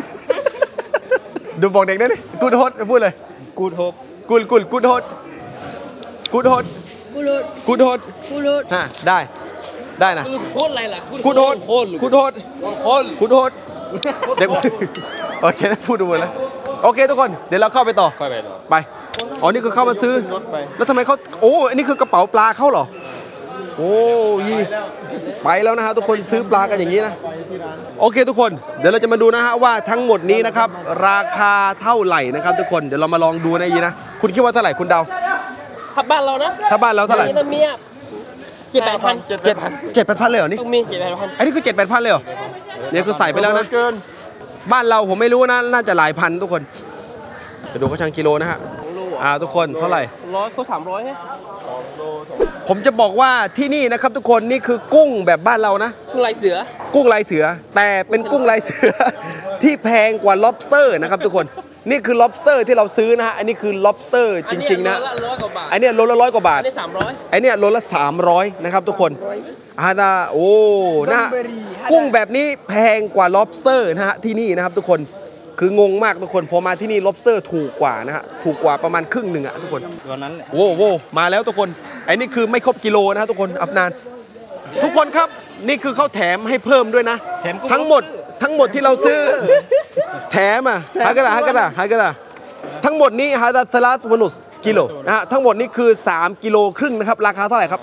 ดูบอกเด็กได้ดิกูดโฮดพูดเลยกูดโฮปกูดกูดกูดโฮดกูดโฮดกูรูดกูดโฮดกูรูดฮะได้ได้นะโคตรอะไรล่ะกูดโฮดกูดโฮดโคตรกูดโฮดเด็ก โอเคพูดดูหมดแล้วโอเคทุกคนเดี๋ยวเราเข้าไปต่อค่อยไปต่อไป อ๋อ นี่คือเข้ามาซื้อ แล้วทำไมเขาโอ้ อันนี้คือกระเป๋าปลาเขาเหรอ โอ้ยไปแล้วนะฮะทุกคนซื้อปลากันอย่างนี้นะ โอเคทุกคน เดี๋ยวเราจะมาดูนะฮะว่าทั้งหมดนี้นะครับราคาเท่าไหร่นะครับทุกคน เดี๋ยวเรามาลองดูนะยีนะ คุณคิดว่าเท่าไหร่คุณเดาถ้าบ้านเรานะถ้าบ้านเราเท่าไหร่นี่นะเมียเจ็ดแปดพันเจ็ดเจ็ดแปดพันเลยเหรอนี่ต้องมีเจ็ดแปดพันอันนี้คือเจ็ดแปดพันเลยเหรอเนี่ยคือใส่ไปแล้วนะ บ้านเราผมไม่รู้นะ น่าจะหลายพันทุกคนเดี๋ยวดูเขาชั่งกิโลนะฮะ อ่าทุกคนเท่าไหร่ร้อยก็สามร้อยฮะผมจะบอกว่าที่นี่นะครับทุกคนนี่คือกุ้งแบบบ้านเรานะลายเสือกุ้งลายเสือ แต่เป็นกุ้งลายเสือ ที่แพงกว่า lobster นะครับทุกคนนี่คือ lobster ที่เราซื้อนะฮะอันนี้คือ lobster จริงๆนะอันนี้ร้อยกว่าบาทอันเนี้ยโลละร้อยกว่าบาทอันนี้สามร้อยไอเนี้ยโลละสามร้อยนะครับทุกคนอาดาโอ้นะกุ้งแบบนี้แพงกว่า lobster นะฮะที่นี่นะครับทุกคนคืองงมากทุกคนพอมาที่นี่ lobster ถูกกว่านะฮะถูกกว่าประมาณครึ่งหนึ่งอะทุกคนตัวนั้นแหละโว้โวมาแล้วทุกคนไอ้นี่คือไม่ครบกิโลนะฮะทุกคนอัฟนานทุกคนครับนี่คือเขาแถมให้เพิ่มด้วยนะแถมกุ้งทั้งหมดทั้งหมดที่เราซื้อ แถมอ่ะฮากระดาฮากระดาฮากระดาทั้งหมดนี้ฮาดาตลาสวนุสกิโลนะฮะทั้งหมดนี้คือสามกิโลครึ่งนะครับราคาเท่าไหร่ครับ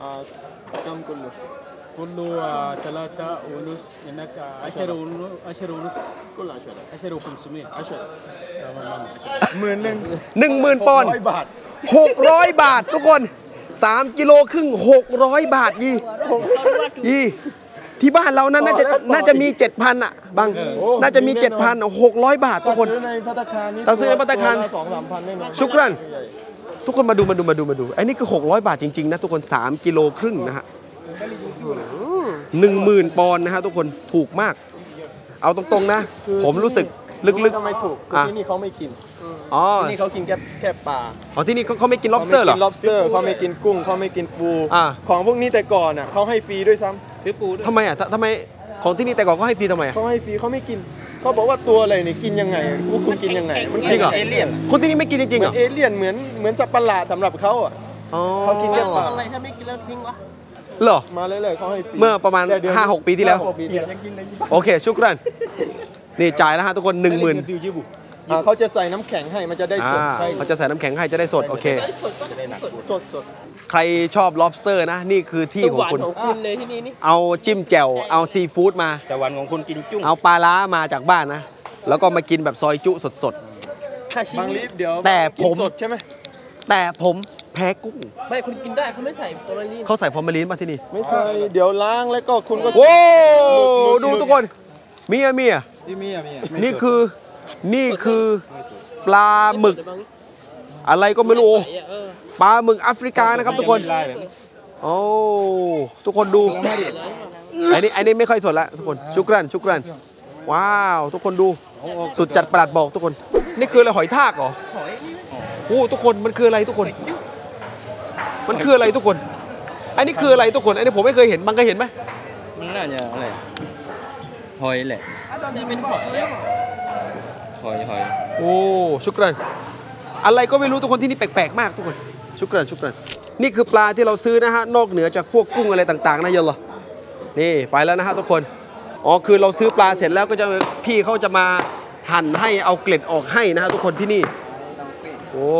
كم كله؟ كله ثلاثة ونص هناك عشرة ونص عشرة ونص كل عشرة عشرة وخمسمية عشرة หมื่นหนึ่งหนึ่งหมื่นปอนด์ร้อยบาทหกร้อยบาททุกคนสามกิโลครึ่งหกร้อยบาทยี่ยี่ที่บ้านเรานั้นน่าจะน่าจะมี เจ็ดพัน อ่ะบางน่าจะมี เจ็ดพัน หกร้อยบาททุกคนซื้อในภัตตาคารนี่ถ้าซื้อในภัตตาคารสองสามพันได้ไหมชุกรันทุกคนมาดูมาดูมาดูมาดูไอ้นี่คือหกร้อยบาทจริงๆนะทุกคนสามกิโลครึ่งนะฮะหนึ่งหมื่นปอนด์นะฮะทุกคนถูกมาก เอาตรงๆนะ ผมรู้สึกลึกทำไมถูกคืออ่ะที่นี่เขาไม่กินๆอ๋อที่นี่เขากินแค่แค่ปลาอ๋อที่นี่เขาเขาไม่กิน lobster เหรอเขาไม่กิน lobster เขาไม่กินกุ้งเขาไม่กินปูอ่าของพวกนี้แต่ก่อนอ่ะเขาให้ฟรีด้วยซ้ซื้อปูด้วยทำไมอ่ะทำทำไมของที่นี่แต่ก่อนเขาให้ฟรีทำไมำอ่ะเขาให้ฟรีเขาไม่กินเขาบอกว่าตัวอะไรนี่กินยังไงพวกคุณกินยังไงมันจริงเหรอเอเลี่ยนคนที่นี่ไม่กินจริงๆเหเหมืรอนอเอเลี่ยนเหมือนเหมือนสัตว์ประหลาดสำหรับเขาอ่ะอ๋อเขากินแค่ปลาอะไรถ้าไม่กินแล้วทิ้งวะเหรอมาเรื่อยๆเขาให้ฟรีเมื่อประมาณแต่เดี๋ยวห้าหกปีที่แล้วห้าหกปีที่แล้วโอเคชุกรันนี่จ่ายแล้วฮะทุกคนหนึ่งหมื่นอ่าเขาจะใส่น้ำแข็งให้มันจะได้สดอ่าใช่เขาจะใส่น้ำแข็งให้จะได้สดโอเคสดสดใครชอบ lobster นะ นี่คือที่สของวรรคุณค์ของคุณเลยที่นี่นี่เอาจิ้มแจ่วเอาซีฟู้ดมาสวรรค์ของคนกินจุ้งเอาปลาล้ามาจากบ้านนะ แล้วก็มากินแบบซอยจุสดคาชิบางมิรีบเดี๋ยวแต่กินผมสดใช่ไหมๆ แต่ผมแพ้กุ้งไม่คุณกินได้เขาไม่ใส่ฟอร์มาลีนเขาใส่ฟอร์มาลีนมาที่นี่ไม่ใช่เดี๋ยวล้างแล้วก็คุณก็โว้หมึกหมึกดูทุกคนเมียเมียที่มีอ่ะมีอ่ะนี่คือนี่คือปลาหมึก อะไรก็ไม่รู้ใส่อะเออปลาหมึกแอฟริกานะครับทุกคนลายแบบนี้โอ้ทุกคนดูไอ้นี่ไอ้นี่ไม่ค่อยสดละทุกคนชุกรันชุกรันว้าวทุกคนดูสุดจัดประหลัดบอกทุกคน นี่คืออะไรหอยทากเหรอหอยนี่โอ้ทุกคนมันคืออะไรทุกคน มันคืออะไรทุกคนไอ้นี่คืออะไรทุกคนไอ้นี่ผมไม่เคยเห็นบังเคยเห็นไหมมันน่าจะอะไรหอยแหละจะเป็นหอยแล้วหอยหอยโอ้ชุกรันอะไรก็ไม่รู้ทุกคนที่นี่แปลกๆมากทุกคนชุกรันชุกรันนี่คือปลาที่เราซื้อนะฮะนอกเหนือจากพวกกุ้งอะไรต่างๆนะเยอะเหรอนี่ไปแล้วนะฮะทุกคนอ๋อคือเราซื้อปลาเสร็จแล้วก็จะพี่เขาจะมาหั่นให้เอาเกล็ดออกให้นะฮะทุกคนที่นี่โอ้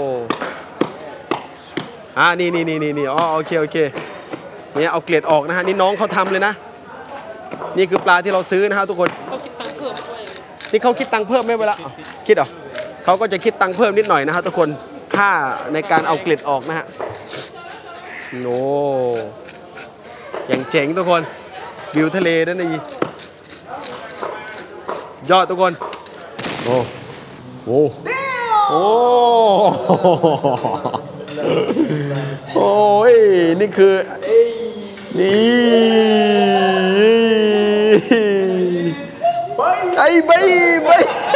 อ่านี่นี่นี่นี่นี่อ๋อโอเคโอเคเนี่ยเอาเกล็ดออกนะฮะนี่น้องเขาทำเลยนะนี่คือปลาที่เราซื้อนะฮะทุกคนเขาคิดตังค์เพิ่มด้วยนี่เขาคิดตังค์เพิ่มไหมเวลาอ้าวคิดเหรอเขาก็จะคิดตังค์เพิ่มนิดหน่อยนะฮะทุกคนค่าในการเอาเกล็ดออกนะฮะโอ้อย่างเจ๋งทุกคนวิวทะเลนั่นนี่ยอดทุกคนโอ้โหโอ้โอ้ยนี่คือนี่ไอ้ใบใบ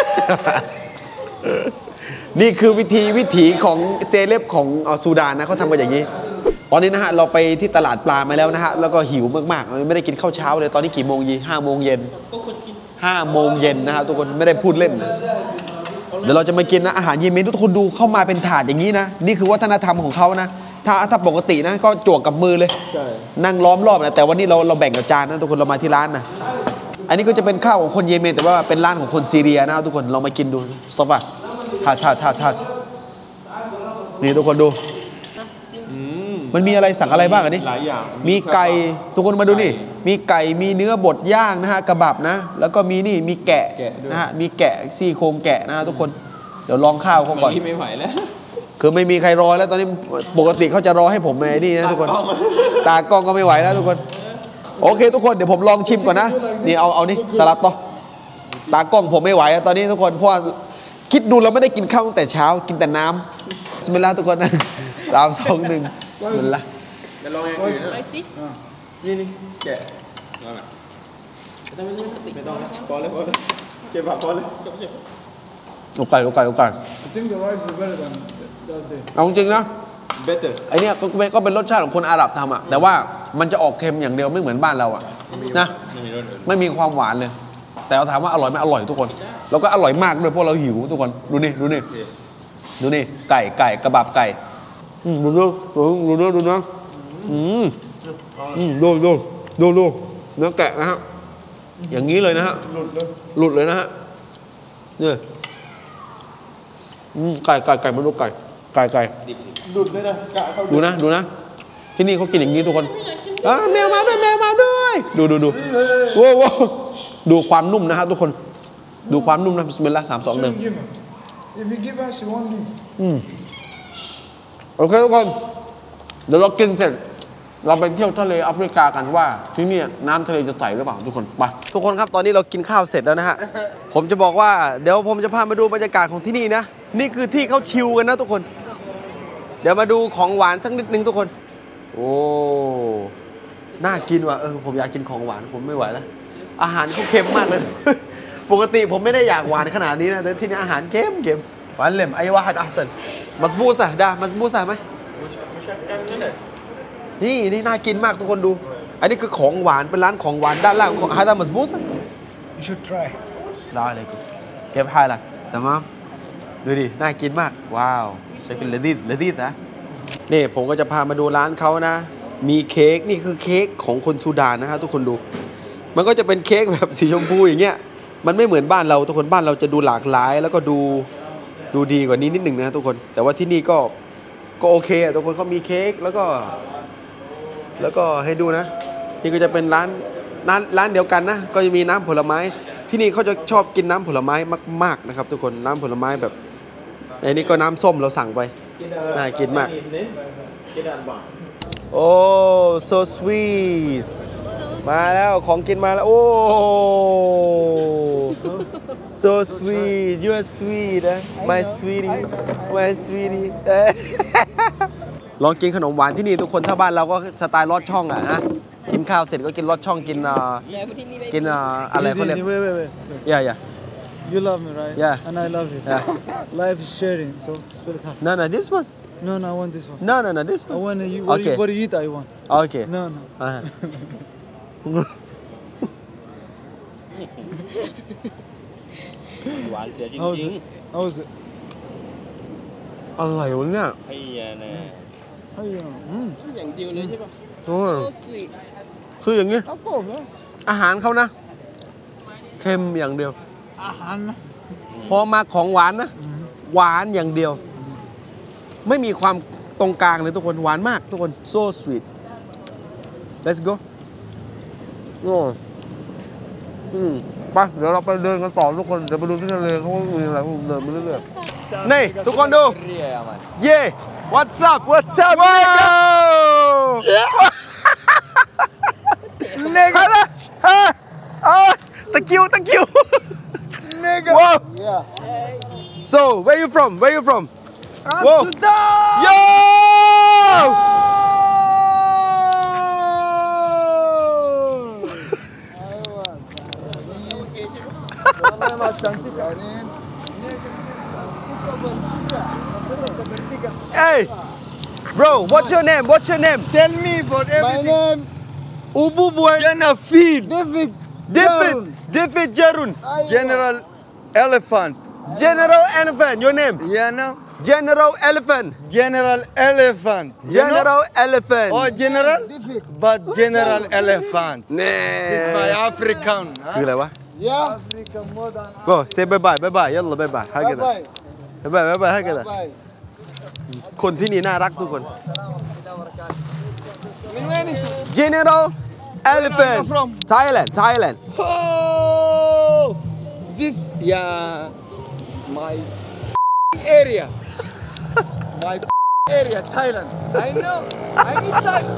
นี่คือวิธีวิถีของเซเลบของซูดานนะเขาทำกันอย่างนี้ตอนนี้นะฮะเราไปที่ตลาดปลามาแล้วนะฮะแล้วก็หิวมากๆไม่ได้กินข้าวเช้าเลยตอนนี้กี่โมงยีห้าโมงเย็นห้าโมงเย็นนะฮะทุกคนไม่ได้พูดเล่นนะเดี๋ยวเราจะมากินนะอาหารเยเมนทุกคนดูเข้ามาเป็นถาดอย่างนี้นะนี่คือวัฒนธรรมของเขานะถ้าถ้าปกตินะก็จวกกับมือเลยใช่นั่งล้อมรอบนะแต่วันนี้เราเราแบ่งกับจานนะทุกคนเรามาที่ร้านนะอันนี้ก็จะเป็นข้าวของคนเยเมนแต่ว่าเป็นร้านของคนซีเรียนะครับทุกคนลองมากินดูสบายทาทาทาทานี่ทุกคนดูมันมีอะไรสั่งอะไรบ้างอันนี้หลายอย่างมีไก่ทุกคนมาดูนี่มีไก่มีเนื้อบดย่างนะฮะกระบับนะแล้วก็มีนี่มีแกะนะฮะมีแกะซี่โครงแกะนะฮะทุกคนเดี๋ยวลองข้าวเขาก่อนไม่ไหวแล้วคือไม่มีใครรอแล้วตอนนี้ปกติเขาจะรอให้ผมไอ้นี่นะทุกคนตากล้องก็ไม่ไหวแล้วทุกคนโอเคทุกคนเดี๋ยวผมลองชิมก่อนนะนี่เอาเอานี่สลัดต่อตากล้องผมไม่ไหวตอนนี้ทุกคนเพราะว่าคิดดูเราไม่ได้กินข้าวตั้งแต่เช้ากินแต่น้ำบิสมิลลาห์ทุกคนนะสามสองหนึ่งบิสมิลลาห์จะลองอย่างอื่นไปสินี่นี่แกะแต่มันเป็นสติกไม่ต้องแล้วพอแล้วพอแล้วเก็บผักพอแล้วโอเคโอเคโอเค I think the rice is better than that day. เอาจริงนะ better ไอเนี้ยก็เป็นก็เป็นรสชาติของคนอาหรับทำอะแต่ว่ามันจะออกเค็มอย่างเดียวไม่เหมือนบ้านเราอะนะไม่มีความหวานเลย แต่เราถามว่าอร่อยไหมอร่อยทุกคนแล้วก็อร่อยมากด้วยเพราะเราหิวทุกคนดูนี่ดูนี่ดูนี่ไก่ไก่กระบับไก่อืมดูดูดูดูดูดูนะอืมอืมดูดูดูดูเนื้อแกะนะฮะอย่างนี้เลยนะฮะหลุดเลยหลุดเลยนะฮะเนี่ยอืมไก่ไก่ไก่มาดูไก่ไก่ไก่ดุดเลยนะกะเขาดูนะดูนะที่นี่เขากินอย่างนี้ทุกคนอ่าแมวมาด้วยแมวมาด้วยดูดูดูโว้โว้ดูความนุ่มนะฮะทุกคนดูความนุ่มนะบิสมิลลาห์สามสองหนึ่ง give her. If you give her, she won't leave. อืมโอเคทุกคนเดี๋ยวเรากินเสร็จเราไปเที่ยวทะเลแอฟริกากันว่าที่นี่น้ำทะเลจะใสหรือเปล่าทุกคนไปทุกคนครับตอนนี้เรากินข้าวเสร็จแล้วนะฮะ ผมจะบอกว่าเดี๋ยวผมจะพามาดูบรรยากาศของที่นี่นะนี่คือที่เขาชิลกันนะทุกคน เดี๋ยวมาดูของหวานสักนิดนึงทุกคนโอ้น่ากินว่ะเออผมอยากกินของหวานผมไม่ไหวแล้วอาหารเขาเค็มมากเลย ปกติผมไม่ได้อยากหวานขนาดนี้นะแต่ที่นี่อาหารเค็มเค็มหวานเล่มไอ้วาฮัดอัพสันมัสบูซะดามัสบูซะไหมนี่นี่น่ากินมากทุกคนดู อันนี้คือของหวานเป็นร้านของหวานด้านล่างของฮาดามัสบูซะ You should try. ได้เลยกูเก็บให้ละแต่มาดูดิน่ากินมากว้าวใช้เป็นเลดี้เลดี้นะนี่ผมก็จะพามาดูร้านเขานะมีเค้กนี่คือเค้กของคนซูดานนะฮะทุกคนดู มันก็จะเป็นเค้กแบบสีชมพูอย่างเงี้ยมันไม่เหมือนบ้านเราทุกคนบ้านเราจะดูหลากหลาย แล้วก็ดูดูดีกว่านี้นิดหนึ่งนะทุกคนแต่ว่าที่นี่ก็ก็โอเคอะทุกคนเขามีเค้กแล้วก็ แล้วก็ให้ดูนะนี่ก็จะเป็นร้านร้านร้านเดียวกันนะก็จะมีน้ำผลไม้ที่นี่เขาจะชอบกินน้ำผลไม้มากๆนะครับทุกคนน้ำผลไม้แบบในนี้ก็น้ำส้มเราสั่งไปน่ากินมากโอ้ so sweet มาแล้วของกินมาแล้วโอ้ so sweet you are sweet นะ my sweetie my sweetie ลองกินขนมหวานที่นี่ทุกคนถ้าบ้านเราก็สไตล์ลอดช่องอะนะกินข้าวเสร็จก็กินลอดช่องกินอ่ากินอ่าอะไรเขาเรียก Wait, wait, wait. อย่าอย่า You love me, right? Yeah. And I love you. Yeah. Life is sharing, so split it half. no no this one No, no, I want this one. no no no this I one want you. What, Okay. you, what do you eat? I want. okay No, no. อ่าหวานเสียจ How was ริง it? How was it? อะไรวะเนี่ยๆให้แน่ How you know? Mm. อย่างเดียวเลยใช่ป่ะโอ้ยโอ้สวีทคืออย่างงี้ Of course, yeah. อาหารเขานะเค็มอย่างเดียว Ahan. พอมาของหวานนะหวานอย่างเดียว ไม่มีความตรงกลางเลยทุกคนหวานมากทุกคน so sweet let's go โอ้อืมไปเดี๋ยวเราไปเดินกันต่อทุกคนเดี๋ยวไปดูที่ทะเลเขามีอะไรเดินไปเรื่อยๆนี่ทุกคนดูเย่ what's up what's up wow nigga ha ah thank you thank you nigga wow Yeah. so where you from where you from I'm Whoa. Sudan. yo hey bro what's your name what's your name Tell me for everything. My name Uvuvuan Janafil. David. David David Jarun General Elephant. General Elephant your name Yeah, no. General Elephant General Elephant. General Elephant Oh, General? But General Elephant. แน่ It's my African. คืออะไรวะ Yeah. African more than โอ้ say bye bye bye bye ยัลละ bye bye ให้กัน bye. bye bye bye bye ให้กัน Bye. คนที่นี่น่ารักทุกคน General Elephant from? Thailand Thailand Oh, this yeah, my area, my area, Thailand. I know. I need Thailand.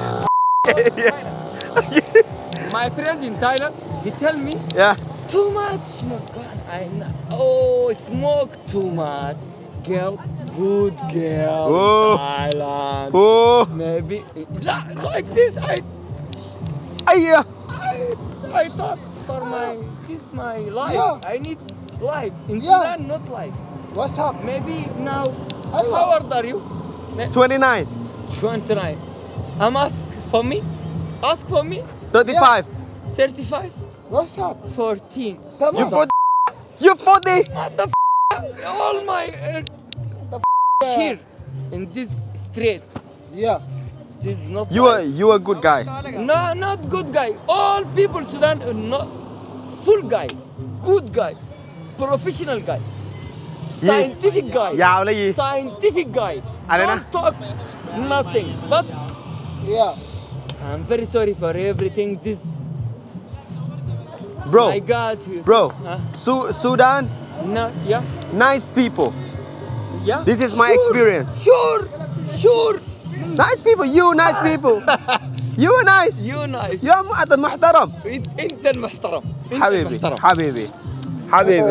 My friend in Thailand, he tell me yeah too much. My God, I know. Oh, smoke too much. Girl, good girl. Oh. Thailand. โอ้ Maybe like like this. I ไอ้เหี้ย I, I thought for my this my life. Yeah. I need life. In Yeah. Sudan, not life. What's up? Maybe now. Aywa. How old are you? twenty-nine twenty-nine. I'm ask for me. Ask for me. thirty-five thirty-five. What's up? fourteen. Come you on. for You forty? The f all my uh, the f here in this street. Yeah. This is not. You are you are a good guy. No, not good guy. All people Sudan are not full guy, good guy, professional guy, scientific guy. ยาวเลยยี Scientific guy. อะไรนะ Don't talk nothing. But Yeah. I'm very sorry for everything. This Bro, I got. bro, Huh? Su- Sudan, No, yeah, nice people. yeah. This is my experience. Sure, sure. Nice people, you nice people. You nice. You nice. يا أنت محترم. انت المحترم. انت حبيبي المحترم. حبيبي حبيبي.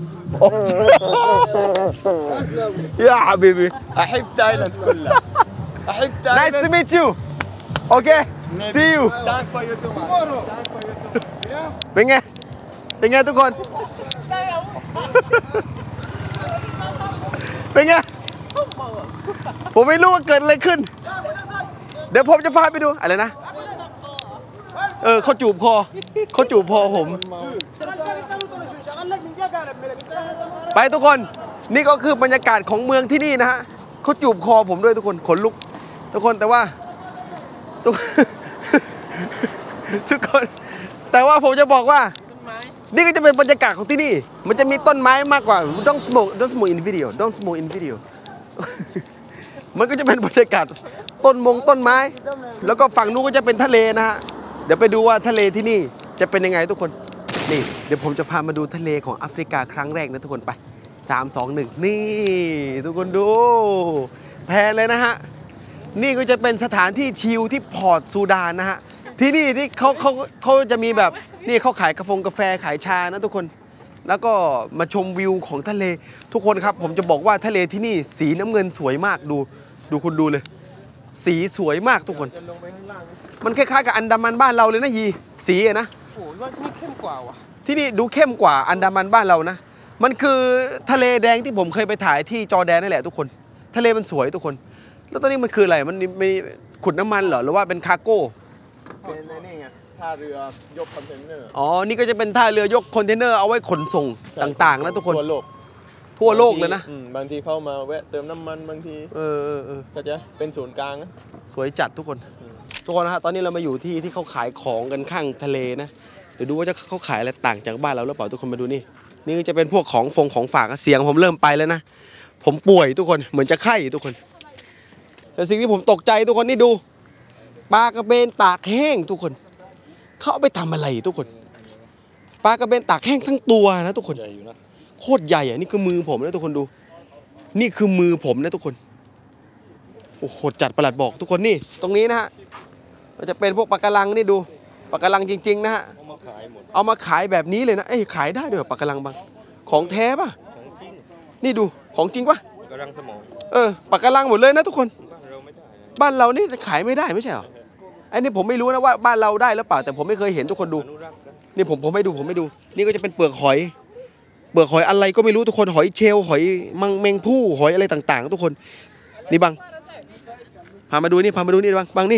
يا حبيبي. احب تايلاند كلها. احب Nice to meet you. Okay. See you.เป็นไง เป็นไงทุกคน เป็นไง ผมไม่รู้ว่าเกิดอะไรขึ้น เดี๋ยวผมจะพาไปดู อะไรนะ เออเขาจูบคอเขาจูบคอผม ไปทุกคน นี่ก็คือบรรยากาศของเมืองที่นี่นะฮะเขาจูบคอผมด้วยทุกคน ขนลุก ทุกคนแต่ว่า ทุก ทุกคน แต่ว่าผมจะบอกว่า นี่ก็จะเป็นบรรยากาศของที่นี่ มันจะมีต้นไม้มากกว่า don't smoke don't smoke in video don't smoke in video มันก็จะเป็นบรรยากาศต้นมงต้นไม้ แล้วก็ฝั่งนู้นก็จะเป็นทะเลนะฮะ เดี๋ยวไปดูว่าทะเลที่นี่จะเป็นยังไงทุกคน นี่ เดี๋ยวผมจะพามาดูทะเลของแอฟริกาครั้งแรกนะทุกคนไปสาม สอง หนึ่งนี่ ทุกคนดู แพนเลยนะฮะ นี่ก็จะเป็นสถานที่ชิลที่พอร์ตซูดานนะฮะ ที่นี่ที่เขาเขาเขาจะมีแบบนี่เขาขายกาแฟกาแฟขายชานะทุกคน แล้วก็มาชมวิวของทะเลทุกคนครับ ผมจะบอกว่าทะเลที่นี่สีน้ำเงินสวยมากดูดูคุณดูเลย สีสวยมากทุกคน มันคล้ายๆกับอันดามันบ้านเราเลยนะยีสีอะนะโอ้ยว่าที่นี่เข้มกว่าว่ะที่นี่ดูเข้มกว่าอันดามันบ้านเรานะ มันคือทะเลแดงที่ผมเคยไปถ่ายที่จอร์แดนนั่นแหละทุกคน ทะเลมันสวยทุกคน แล้วตอนนี้มันคืออะไร มันมีขุดน้ำมันเหรอ หรือว่าเป็นคาร์โก้เป็นนี่ไงท่าเรือยกคอนเทนเนอร์อ๋อ นี่ก็จะเป็นท่าเรือยกคอนเทนเนอร์เอาไว้ขนส่งต่างๆนะทุกคนทั่วโลกทั่วโลกเลยนะอืมบางทีเข้ามาแวะเติมน้ำมันบางทีเออเออเออก็จะเป็นศูนย์กลางนะสวยจัดทุกคน ทุกคนนะฮะ ตอนนี้เรามาอยู่ที่ที่เขาขายของกันข้างทะเลนะ เดี๋ยวดูว่าจะเขาขายอะไรต่างจากบ้านเราหรือเปล่าทุกคนมาดูนี่ นี่ก็จะเป็นพวกของฟงของฝากเสียงผมเริ่มไปแล้วนะ ผมป่วยทุกคน เหมือนจะไข้ทุกคน แต่สิ่งที่ผมตกใจทุกคนนี่ดู ปลากระเบนตากแห้งทุกคน เขาเอาไปทำอะไรทุกคน ปลากระเบนตากแห้งทั้งตัวนะทุกคนใหญ่อยู่นะโคตรใหญ่อ่ะนี่คือมือผมนะทุกคนดู นี่คือมือผมนะทุกคนโอ้โหจัดประหลัดบอกทุกคนนี่ตรงนี้นะฮะมันจะเป็นพวกปลากระลังนี่ดูปลากระลังจริงๆนะฮะเอามาขายหมดเอามาขายแบบนี้เลยนะเอ้ยขายได้ด้วยเหรอปลากระลังบางของแท้ป่ะนี่ดูของจริงป่ะกำลังสมองเออปลากระลังหมดเลยนะทุกคนบ้านเราไม่ได้บ้านเรานี่ขายไม่ได้ไม่ใช่เหรอไอ้นี่ผมไม่รู้นะว่าบ้านเราได้หรือเปล่าแต่ผมไม่เคยเห็นทุกคนดูอนุรักษ์นะนี่ผมผมไม่ดูผมไม่ดู นี่ก็จะเป็นเปลือกหอย เปลือกหอยอะไรก็ไม่รู้ทุกคนหอยเชลล์หอยมังแมงผู้หอยอะไรต่างๆ ทุกคนนี่บังพามาดูนี่พามาดูนี่บังบังนี่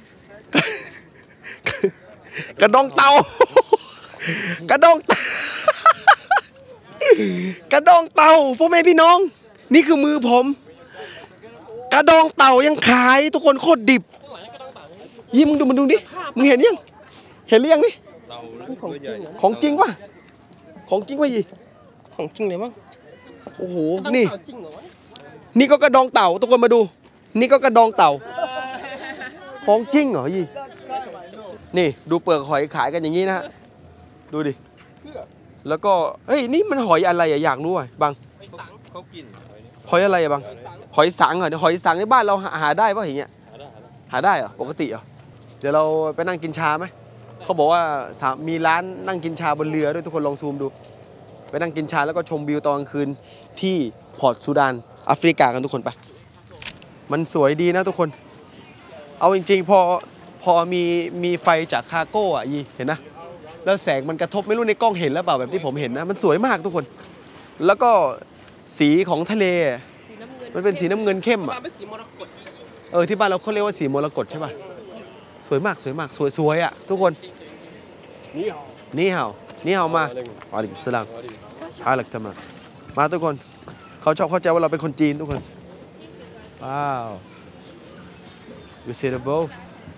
กระดองเต่ากระดองเต่ากระดองเต่าพ่อแม่พี่น้อง นี่คือมือผม กระดองเต่ายังขายทุกคนโคตรดิบยิ้มมึงดูมันดูดิมึงเห็นยังเห็นหรือยังนี่เต่าตัวใหญ่ของจริงป่ะของจริงป่ะยี่ของจริงเลยมั้งโอ้โห นี่จริงเหรอวะนี่ก็กระดองเต่าทุกคนมาดู นี่ก็กระดองเต่า ของจริงเหรอยี่นี่ดูเปลือกหอยขายกันอย่างนี้นะฮะ ดูดิ แล้วก็ เฮ้ย นี่มันหอยอะไรอะอยากรู้อ่ะบังเขากินหอยอะไรอะบัง หอยสังเหรอหอยสังในบ้านเราหาหาได้ป่ะอย่างเงี้ย หาได้เหรอ ปกติเหรอ เดี๋ยวเราไปนั่งกินชาไหม เขาบอกว่าสามมีร้านนั่งกินชาบนเรือด้วยทุกคนลองซูมดู ไปนั่งกินชาแล้วก็ชมวิวตอนกลางคืนที่พอร์ตซูดานแอฟริกากันทุกคนไป มันสวยดีนะทุกคน เอาจริงๆพอพอมีมีไฟจากคาร์โก้อ่ะยีเห็นนะ แล้วแสงมันกระทบไม่รู้ในกล้องเห็นแล้วเปล่าแบบที่ผมเห็นนะ มันสวยมากทุกคน แล้วก็สีของทะเลสีน้ำเงินมันเป็นสีน้ำเงินเข้มอ่ะมาเป็นสีมรกตเออที่บ้านเราเขาเรียกว่าสีมรกตใช่ป่ะ สวยมากสวยมากสวยสวยอ่ะทุกคน นี่เห่านี่เห่านี่เห่ามาอัลลอฮุสลามอาลักทำมามาทุกคนเขาชอบเข้าใจว่าเราเป็นคนจีนทุกคนว้าว you see the boat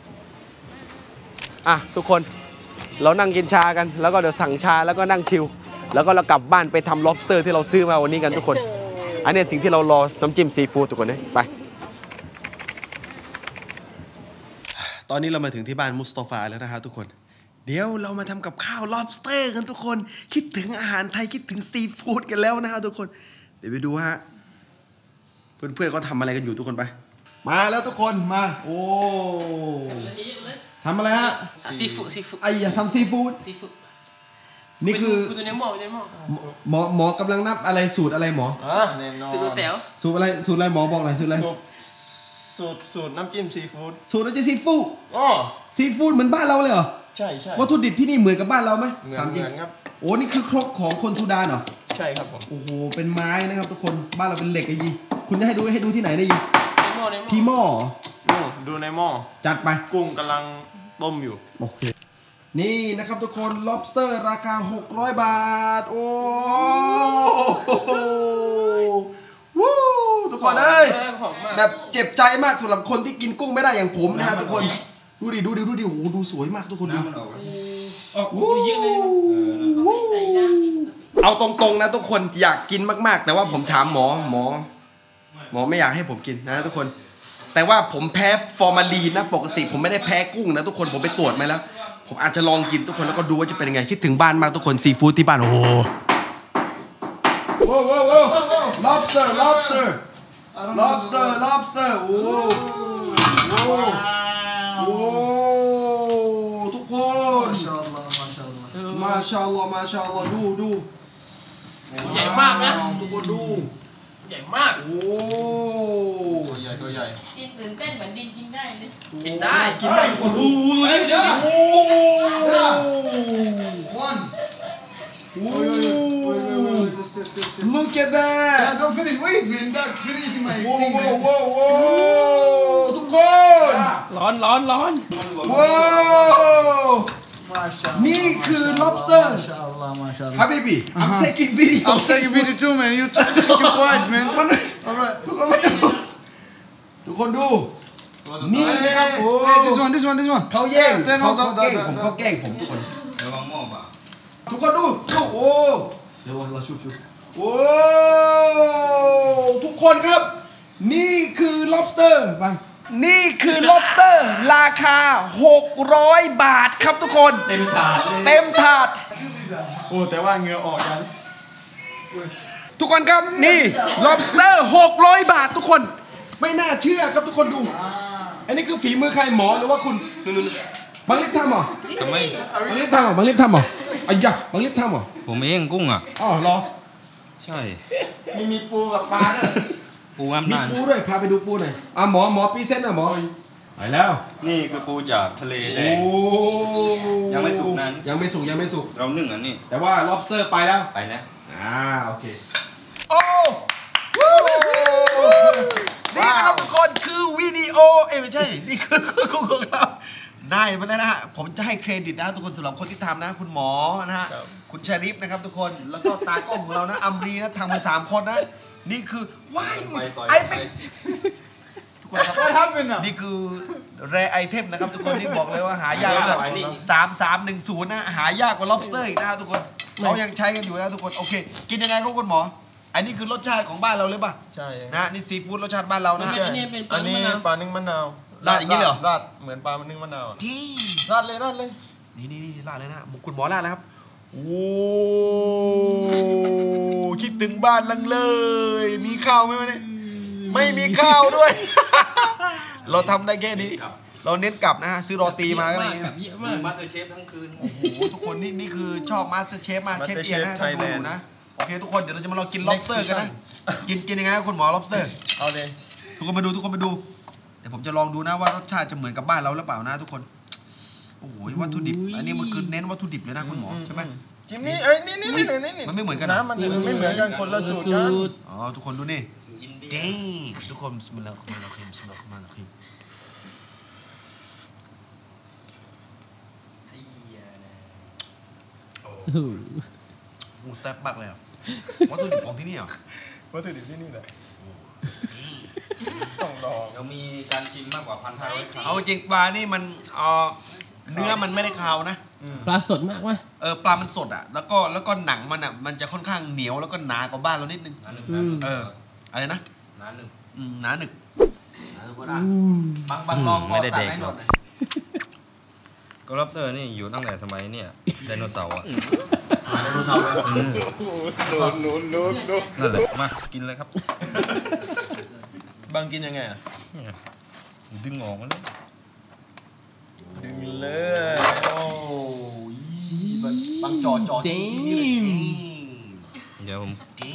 อ่ะทุกคนเรานั่งกินชากันแล้วก็เดี๋ยวสั่งชาแล้วก็นั่งชิลแล้วก็เรากลับบ้านไปทำ lobster ที่เราซื้อมาวันนี้กันทุกคนอันนี้สิ่งที่เรารอน้ำจิ้มซีฟู้ดทุกคนนะไปตอนนี้เรามาถึงที่บ้านมุสตาฟาแล้วนะครับทุกคนเดี๋ยวเรามาทำกับข้าว lobster กันทุกคนคิดถึงอาหารไทยคิดถึงซีฟู้ดกันแล้วนะครับทุกคนเดี๋ยวไปดูฮะเพื่อนๆก็ทำอะไรกันอยู่ทุกคนไปมาแล้วทุกคนมาโอ้ทำอะไรฮะซีฟู้ดซีฟู้ดไอ้อย่าทำซีฟู้ดซีฟู้ดนี่คือคุณตัวในหม้อในหม้อหมอหมอกำลังนับอะไรสูตรอะไรหมออ่ะแน่นอนสูตรแต๋วสูตรอะไรสูตรอะไรหมอบอกหน่อยสูตรอะไรสูตรสูตรสูตรน้ำจิ้มซีฟู้ดสูตรอะไรซีฟู้ดอ๋อซีฟู้ดเหมือนบ้านเราเลยเหรอใช่ใช่วัตถุดิบที่นี่เหมือนกับบ้านเราไหมเหมือนถามจริงเหมือนครับโอ้นี่คือครกของคนซูดานเหรอใช่ครับผมโอ้โหเป็นไม้นะครับทุกคนบ้านเราเป็นเหล็กไอ้ยีคุณจะให้ดูให้ดูที่ไหนได้ยีในหม้อในหม้อที่หม้อเหรอนู่นดูในหม้อจัดไปกุ้งกำลังต้มอยู่โอเคนี่นะครับทุกคน lobster ราคาหกร้อยบาทโอ้โหวู้ทุกคนเอ้ยหอมมากแบบเจ็บใจมากสำหรับคนที่กินกุ้งไม่ได้อย่างผมนะฮะทุกคนดูดิดูดิดูดิโอ้โหดูสวยมากทุกคนดูออกเยอะเลยใส่น้ำนิดหน่อยเอาตรงๆนะทุกคนอยากกินมากๆ แต่ว่าผมถามหมอหมอ หมอไม่อยากให้ผมกินนะทุกคน แต่ว่าผมแพ้ฟอร์มาลีนนะปกติผมไม่ได้แพ้กุ้งนะทุกคนผมไปตรวจมาแล้ว ผมอาจจะลองกินทุกคนแล้วก็ดูว่าจะเป็นยังไงคิดถึงบ้านมากทุกคนซีฟู้ดที่บ้านโอ้โหว้าวว้าวว้าว lobster lobster lobster lobster โอ้โหโอ้ทุกคนมาชาอัลลอฮ์มาชาอัลลอฮ์ดูดูใหญ่มากนะทุกคนดูใหญ่มากโอ้ตัวใหญ่ตัวใหญ่ดินตื่นเต้นเหมือนดินกินได้เลยกินได้กินได้ทุกคนดูโอ้วันโอ้ look at that Don't finish. Wait, man. That finish my โอ้ thing. โห man. โอ้โหทุกคนร้อนร้อนร้อนว้าว MashaAllah. นี่คือ lobster MashaAllah, MashaAllah. Habibi I'm taking video I'm taking video too, man. You keep quiet, man. มัน Alright. ทุกคนมาดูทุกคนดูนี่นะครับโอ้ Hey, this one, this one, this one. เขาแย่ง Turn เขา on เขา the- แกล้ง the- ผม the- เขาแกล้งผมทุกคนระวังหม้อป่ะทุกคนดูดูโอ้เดี๋ยวเราชุบชุบโอ้ทุกคนครับ นี่คือ lobster บังนี่คือ lobster ราคาหกร้อยบาทครับทุกคนเต็มถาดเลยเต็มถาดโอ้แต่ว่าเหงื่อออกยังทุกคนครับนี่ lobster หกร้อยบาททุกคน ไม่น่าเชื่อครับทุกคนดู อันนี้คือฝีมือใครหมอหรือว่าคุณบังลิฟทำเหรอทำไมบังลิฟทำเหรอบังลิฟทำเหรออ้ยะบังลิฟทำเหรอผมเองกุ้งอ่ะอ๋อเหรอใช่มีมีปูกับปลาด้วยปูงามมีนานปูด้วยพาไปดูปูหน่อยอ่ะหมอหมอปีเส้นหน่อยหมอไปแล้วนี่คือปูจากทะเลแดโอ้ง ยังไม่สุกนั้นยังไม่สุกยังไม่สุกเรานึ่งอันนี้แต่ว่า lobster ไปแล้วไปนะอ่าโอเคโอ้นี่นะครับทุกคนคือวิดีโอเอ้ยไม่ใช่นี่คือคุณของเราได้มาแล้วนะฮะผมจะให้เครดิตนะทุกคนสำหรับคนที่ทำนะคุณหมอนะฮะคุณชาริฟนะครับทุกคนแล้วก็ตากล้องของเรานะอัมรีนะทำกันสามคนนะนี่คือว้ายไปต่อยไอ้เป็นไปทุกคนครับ What happened now? นี่คือแรไอเทมนะครับทุกคนที่บอกเลยว่าหายากสักสามสามหนึ่งศูนย์นะหายากกว่า lobster อีกนะทุกคนเขายังใช้กันอยู่นะทุกคนโอเค กินยังไงครับคุณหมอ อันนี้คือรสชาติของบ้านเราหรือเปล่าใช่นะนี่ซีฟู้ดรสชาติบ้านเรานะฮะใช่อันนี้เป็นปลาอันนี้นึ่งมะนาวปลานึ่งมะนาวราดอย่างนี้เลยเหรอราดเหมือนปลานึ่งมะนาวอะที่ราดเลยราดเลยนี่นี่นี่ราดเลยนะคุณหมอราดแล้วครับโอ้คิดถึงบ้านลังเลย มีข้าวไหมวะเนี่ยไม่มีข้าวด้วย เราทำได้แค่นี้ เราเน้นกลับนะฮะซื้อโรตีมาก็ได้แบบเยอะมากมาสเตอร์เชฟทั้งคืนโอ้โหทุกคนนี่นี่คือชอบมาสเตอร์เชฟมากเชฟเอียนนะท่านผู้ดูนะโอเคทุกคนเดี๋ยวเราจะมาลองกิน lobster กันนะกินกินยังไงครับคุณหมอ lobster เอาเลยทุกคนมาดูทุกคนมาดูเดี๋ยวผมจะลองดูนะว่ารสชาติจะเหมือนกับบ้านเราหรือเปล่านะทุกคนโอ้โหวัตถุดิบอันนี้มันคือเน้นวัตถุดิบเลยนะคุณหมอใช่ไหมจิ้มนี่เอ้ยนี่นี่นี่นี่นี่มันไม่เหมือนกันเหรอน้ำมันไม่เหมือนกันคนละสูตรกันอ๋อทุกคนดูนี่สู่อินเดียเด้ทุกคนบิสมิลลาฮิรเราะห์มานิรเราะฮีมบิสมิลลาฮิรเราะห์มานิรเราะฮีมมูสเต็ปมากเลยอ่ะวัตถุดิบของที่นี่เหรอวัตถุดิบที่นี่แหละต้องลองเรามีการชิมมากกว่าพันห้าร้อยครั้งเอาจริงปลานี่มันเอ่อเนื้อมันไม่ได้คาวนะปลาสดมากวะเออปลามันสดอ่ะแล้วก็แล้วก็หนังมันอ่ะมันจะค่อนข้างเหนียวแล้วก็หนากว่าบ้านเรานิดนึงหนาหนึ่งอืมเอออะไรนะหนาหนึ่งอืมหนาหนึกหนาหนึกก็ได้อืมบางบางลองไม่ได้สั่เด็งกให้หหรน่ออก ยก็ล็อบสเตอร์นี่อยู่ตั้งแต่สมัยเนี่ยไดโนเสาร์อ่ะมาไดโนเสาร์ลุ้นลุ้นลุ้นลุ้นนั่นแหละมากินเลยครับบางกินยังไงอ่ะเนี่ยดึงออกมาเลยดึงเลยโอ้ยบางจอจอที่นี่เลยเดี๋ยวผมกิ้ง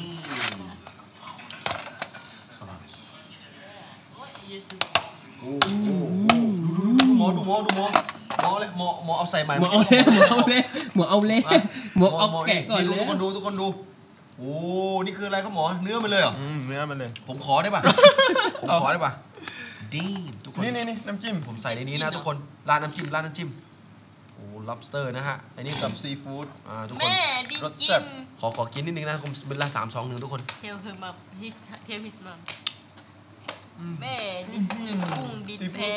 โอ้ยโอ้โหดูดูดูหมอดูหมอดูหมอหมอเลยหมอหมอเอาใส่ใหม่หมอเอาเลยหมอเอาเลยหมอเอาเลยหมอเอาแกะก่อนเลยทุกคนดูทุกคนดูโอ้นี่คืออะไรครับหมอเนื้อมันเลยเหรออืมเนื้อมันเลยผมขอได้ป่ะผมขอได้ป่ะดีทุกคนนี่นี่นี่น้ำจิ้มผมใส่ในนี้นะทุกคนราดน้ำจิ้มราดน้ำจิ้มโอ้ lobster นะฮะอันนี้กับซีฟู้ดอ่าทุกคนแม่ดิรสกิแซ่บนขอขอกินนิดนึงนะผมเป็นละสามสองหนึ่งทุกคนเทลเฮอร์มัมฮิเทลฮิสมัมแม่ดิกินกุ้งดิบแพ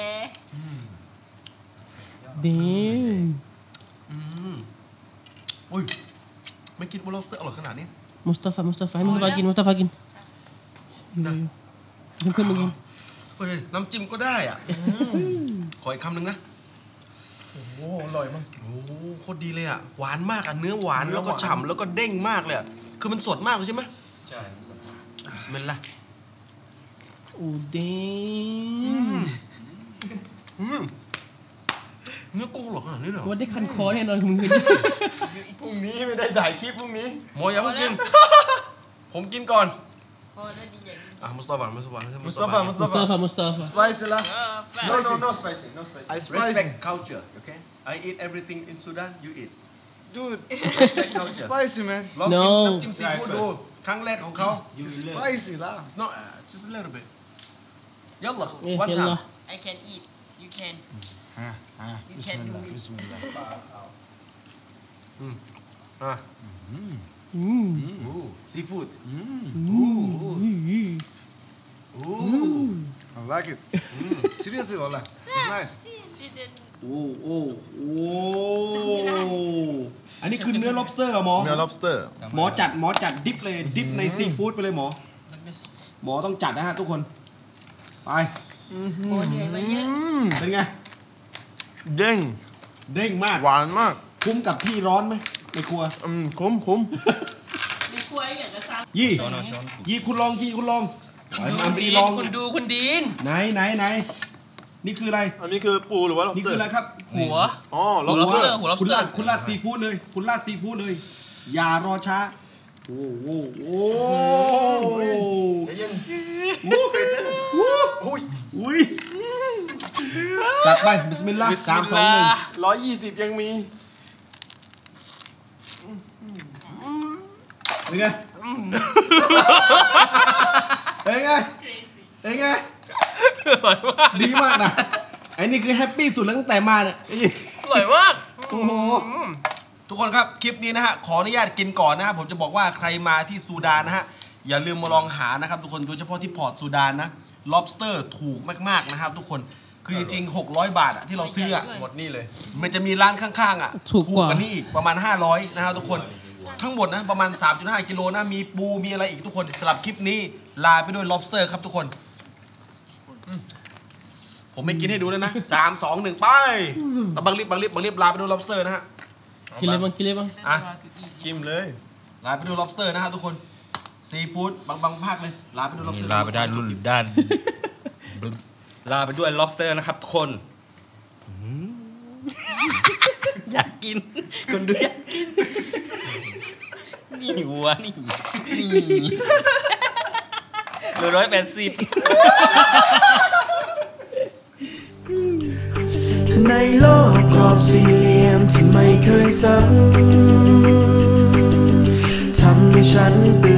ดีอืมอุ้ยไม่กิน lobster อร่อยขนาดนี้มุสตาฟามุสตาฟาให้มุสตาฟากินมุสตาฟากินอยู่ๆเพื่อนๆมากินเฮ้ยน้ำจิ้มก็ได้อ่ะขออีกคำหนึ่งนะโอ้โหอร่อยมากโอ้โคตรดีเลยอ่ะหวานมากอ่ะเนื้อหวานเนื้อแล้วก็หวานฉ่ำแล้วก็เด้งมากเลยอะคือมันสดมากเลยใช่ไหมใช่บิสมิลลาห์โอ้เด้อืมเนื้อกุ้งอร่อยขนาดนี้เลยเหรอว่าได้คันคอแน่นอนมึงคืนพรุ่งนี้ไม่ได้ถ่ายคลิปพรุ่งนี้หมออย่าเพิ่งกิน ผมกินก่อนพอแล้วดีใหญ่อ่ะมุสตาฟามุสตาฟามุสตาฟามุสมุตาสตาฟาฟามุสตาฟา Spicy lah. เออแฟ no no no spicy no spicy I respect spicy. culture okay I eat everything in Sudan you eat Dude, respect culture spicy man. ลองกินน้ำจิ้มซีฟู้ดดูครั้งแรกของเขา Spicy lah. it's not uh, just a little bit ยัลล่ะเอ๊ะ one เห็นเหรอ time I can eat you can Ah, ah. You can do Bismillah, it. Bismillah. อืมอ่ะอืมอู้ซีฟู้ดอืมอู้ I like it. Seriously, wallah. It's nice. didn't โอ้โอ้โอ้อันนี้คือเนื้อ lobster เหรอหมอเนื้อ lobster หมอจัดหมอจัดดิฟเลยดิฟในซีฟู้ดไปเลยหมอ หมอต้องจัดนะฮะทุกคน ไปโอ้เหนื่อยมาเยอะเป็นไงเด้งเด้งมากหวานมากคุ้มกับที่ร้อนไหมในครัวอืมคุ้มคุ้มไม่กลัวอย่างกระซังยี่ช้อนเอาช้อนยี่คุณลองยี่คุณลองอันดีนี้ลองคุณดูคุณดีนไหนไหนไหนนี่คืออะไรอันนี้คือปูหรือว่านี่คืออะไรครับหัวอ๋อหัว lobster หัว lobster คุณลาดคุณลาดซีฟู้ดเลย คุณลาดซีฟู้ดเลย อย่ารอช้า โอ้โหโอ้โหเย็นอู้อู้อุ้ยจัดไปบิสมิลลาห์สามสองหนึ่งร้อยยี่สิบยังมีเป็นไงเป็นไงเป็นไงดีมากนะไอ้นี่คือแฮปปี้สุดแล้วตั้งแต่มาเนี่ยอร่อยมากโอ้โหทุกคนครับคลิปนี้นะฮะขออนุญาตกินก่อนนะฮะผมจะบอกว่าใครมาที่ซูดานนะฮะอย่าลืมมาลองหานะครับทุกคนโดยเฉพาะที่พอร์ตซูดานนะ lobster ถูกมากๆนะครับทุกคนคือจริงๆหกร้อยบาทอะที่เราซื้ออะหมดนี่เลยมันจะมีร้านข้างๆอ่ะถูกกว่านี้อีกประมาณห้าร้อยนะครับทุกคนทั้งหมดนะประมาณ สามจุดห้า กิโลนะมีปูมีอะไรอีกทุกคนสำหรับคลิปนี้ลาไปด้วย lobster ครับทุกคนอืมผมไม่กินให้ดูแล้วนะสามสองหนึ่งไปแต่บางรีบบางรีบบางรีบลาไปด้วย lobster นะฮะกินเลยบ้างกินเลยบ้างอ่ะจิ้มเลยลาไปด้วย lobster นะฮะทุกคนซีฟู้ดบางบางภาคเลยลาไปด้วย lobster ลาไปได้รุ่นด้านลาไปด้วย lobster นะครับทุกคนอยากกินคนดูอยากกินนี่หัวนี่นี่เหลือร้อยแปดสิบในโลกกรอบสี่เหลี่ยมที่ไม่เคยซ้ำทำให้ฉันติด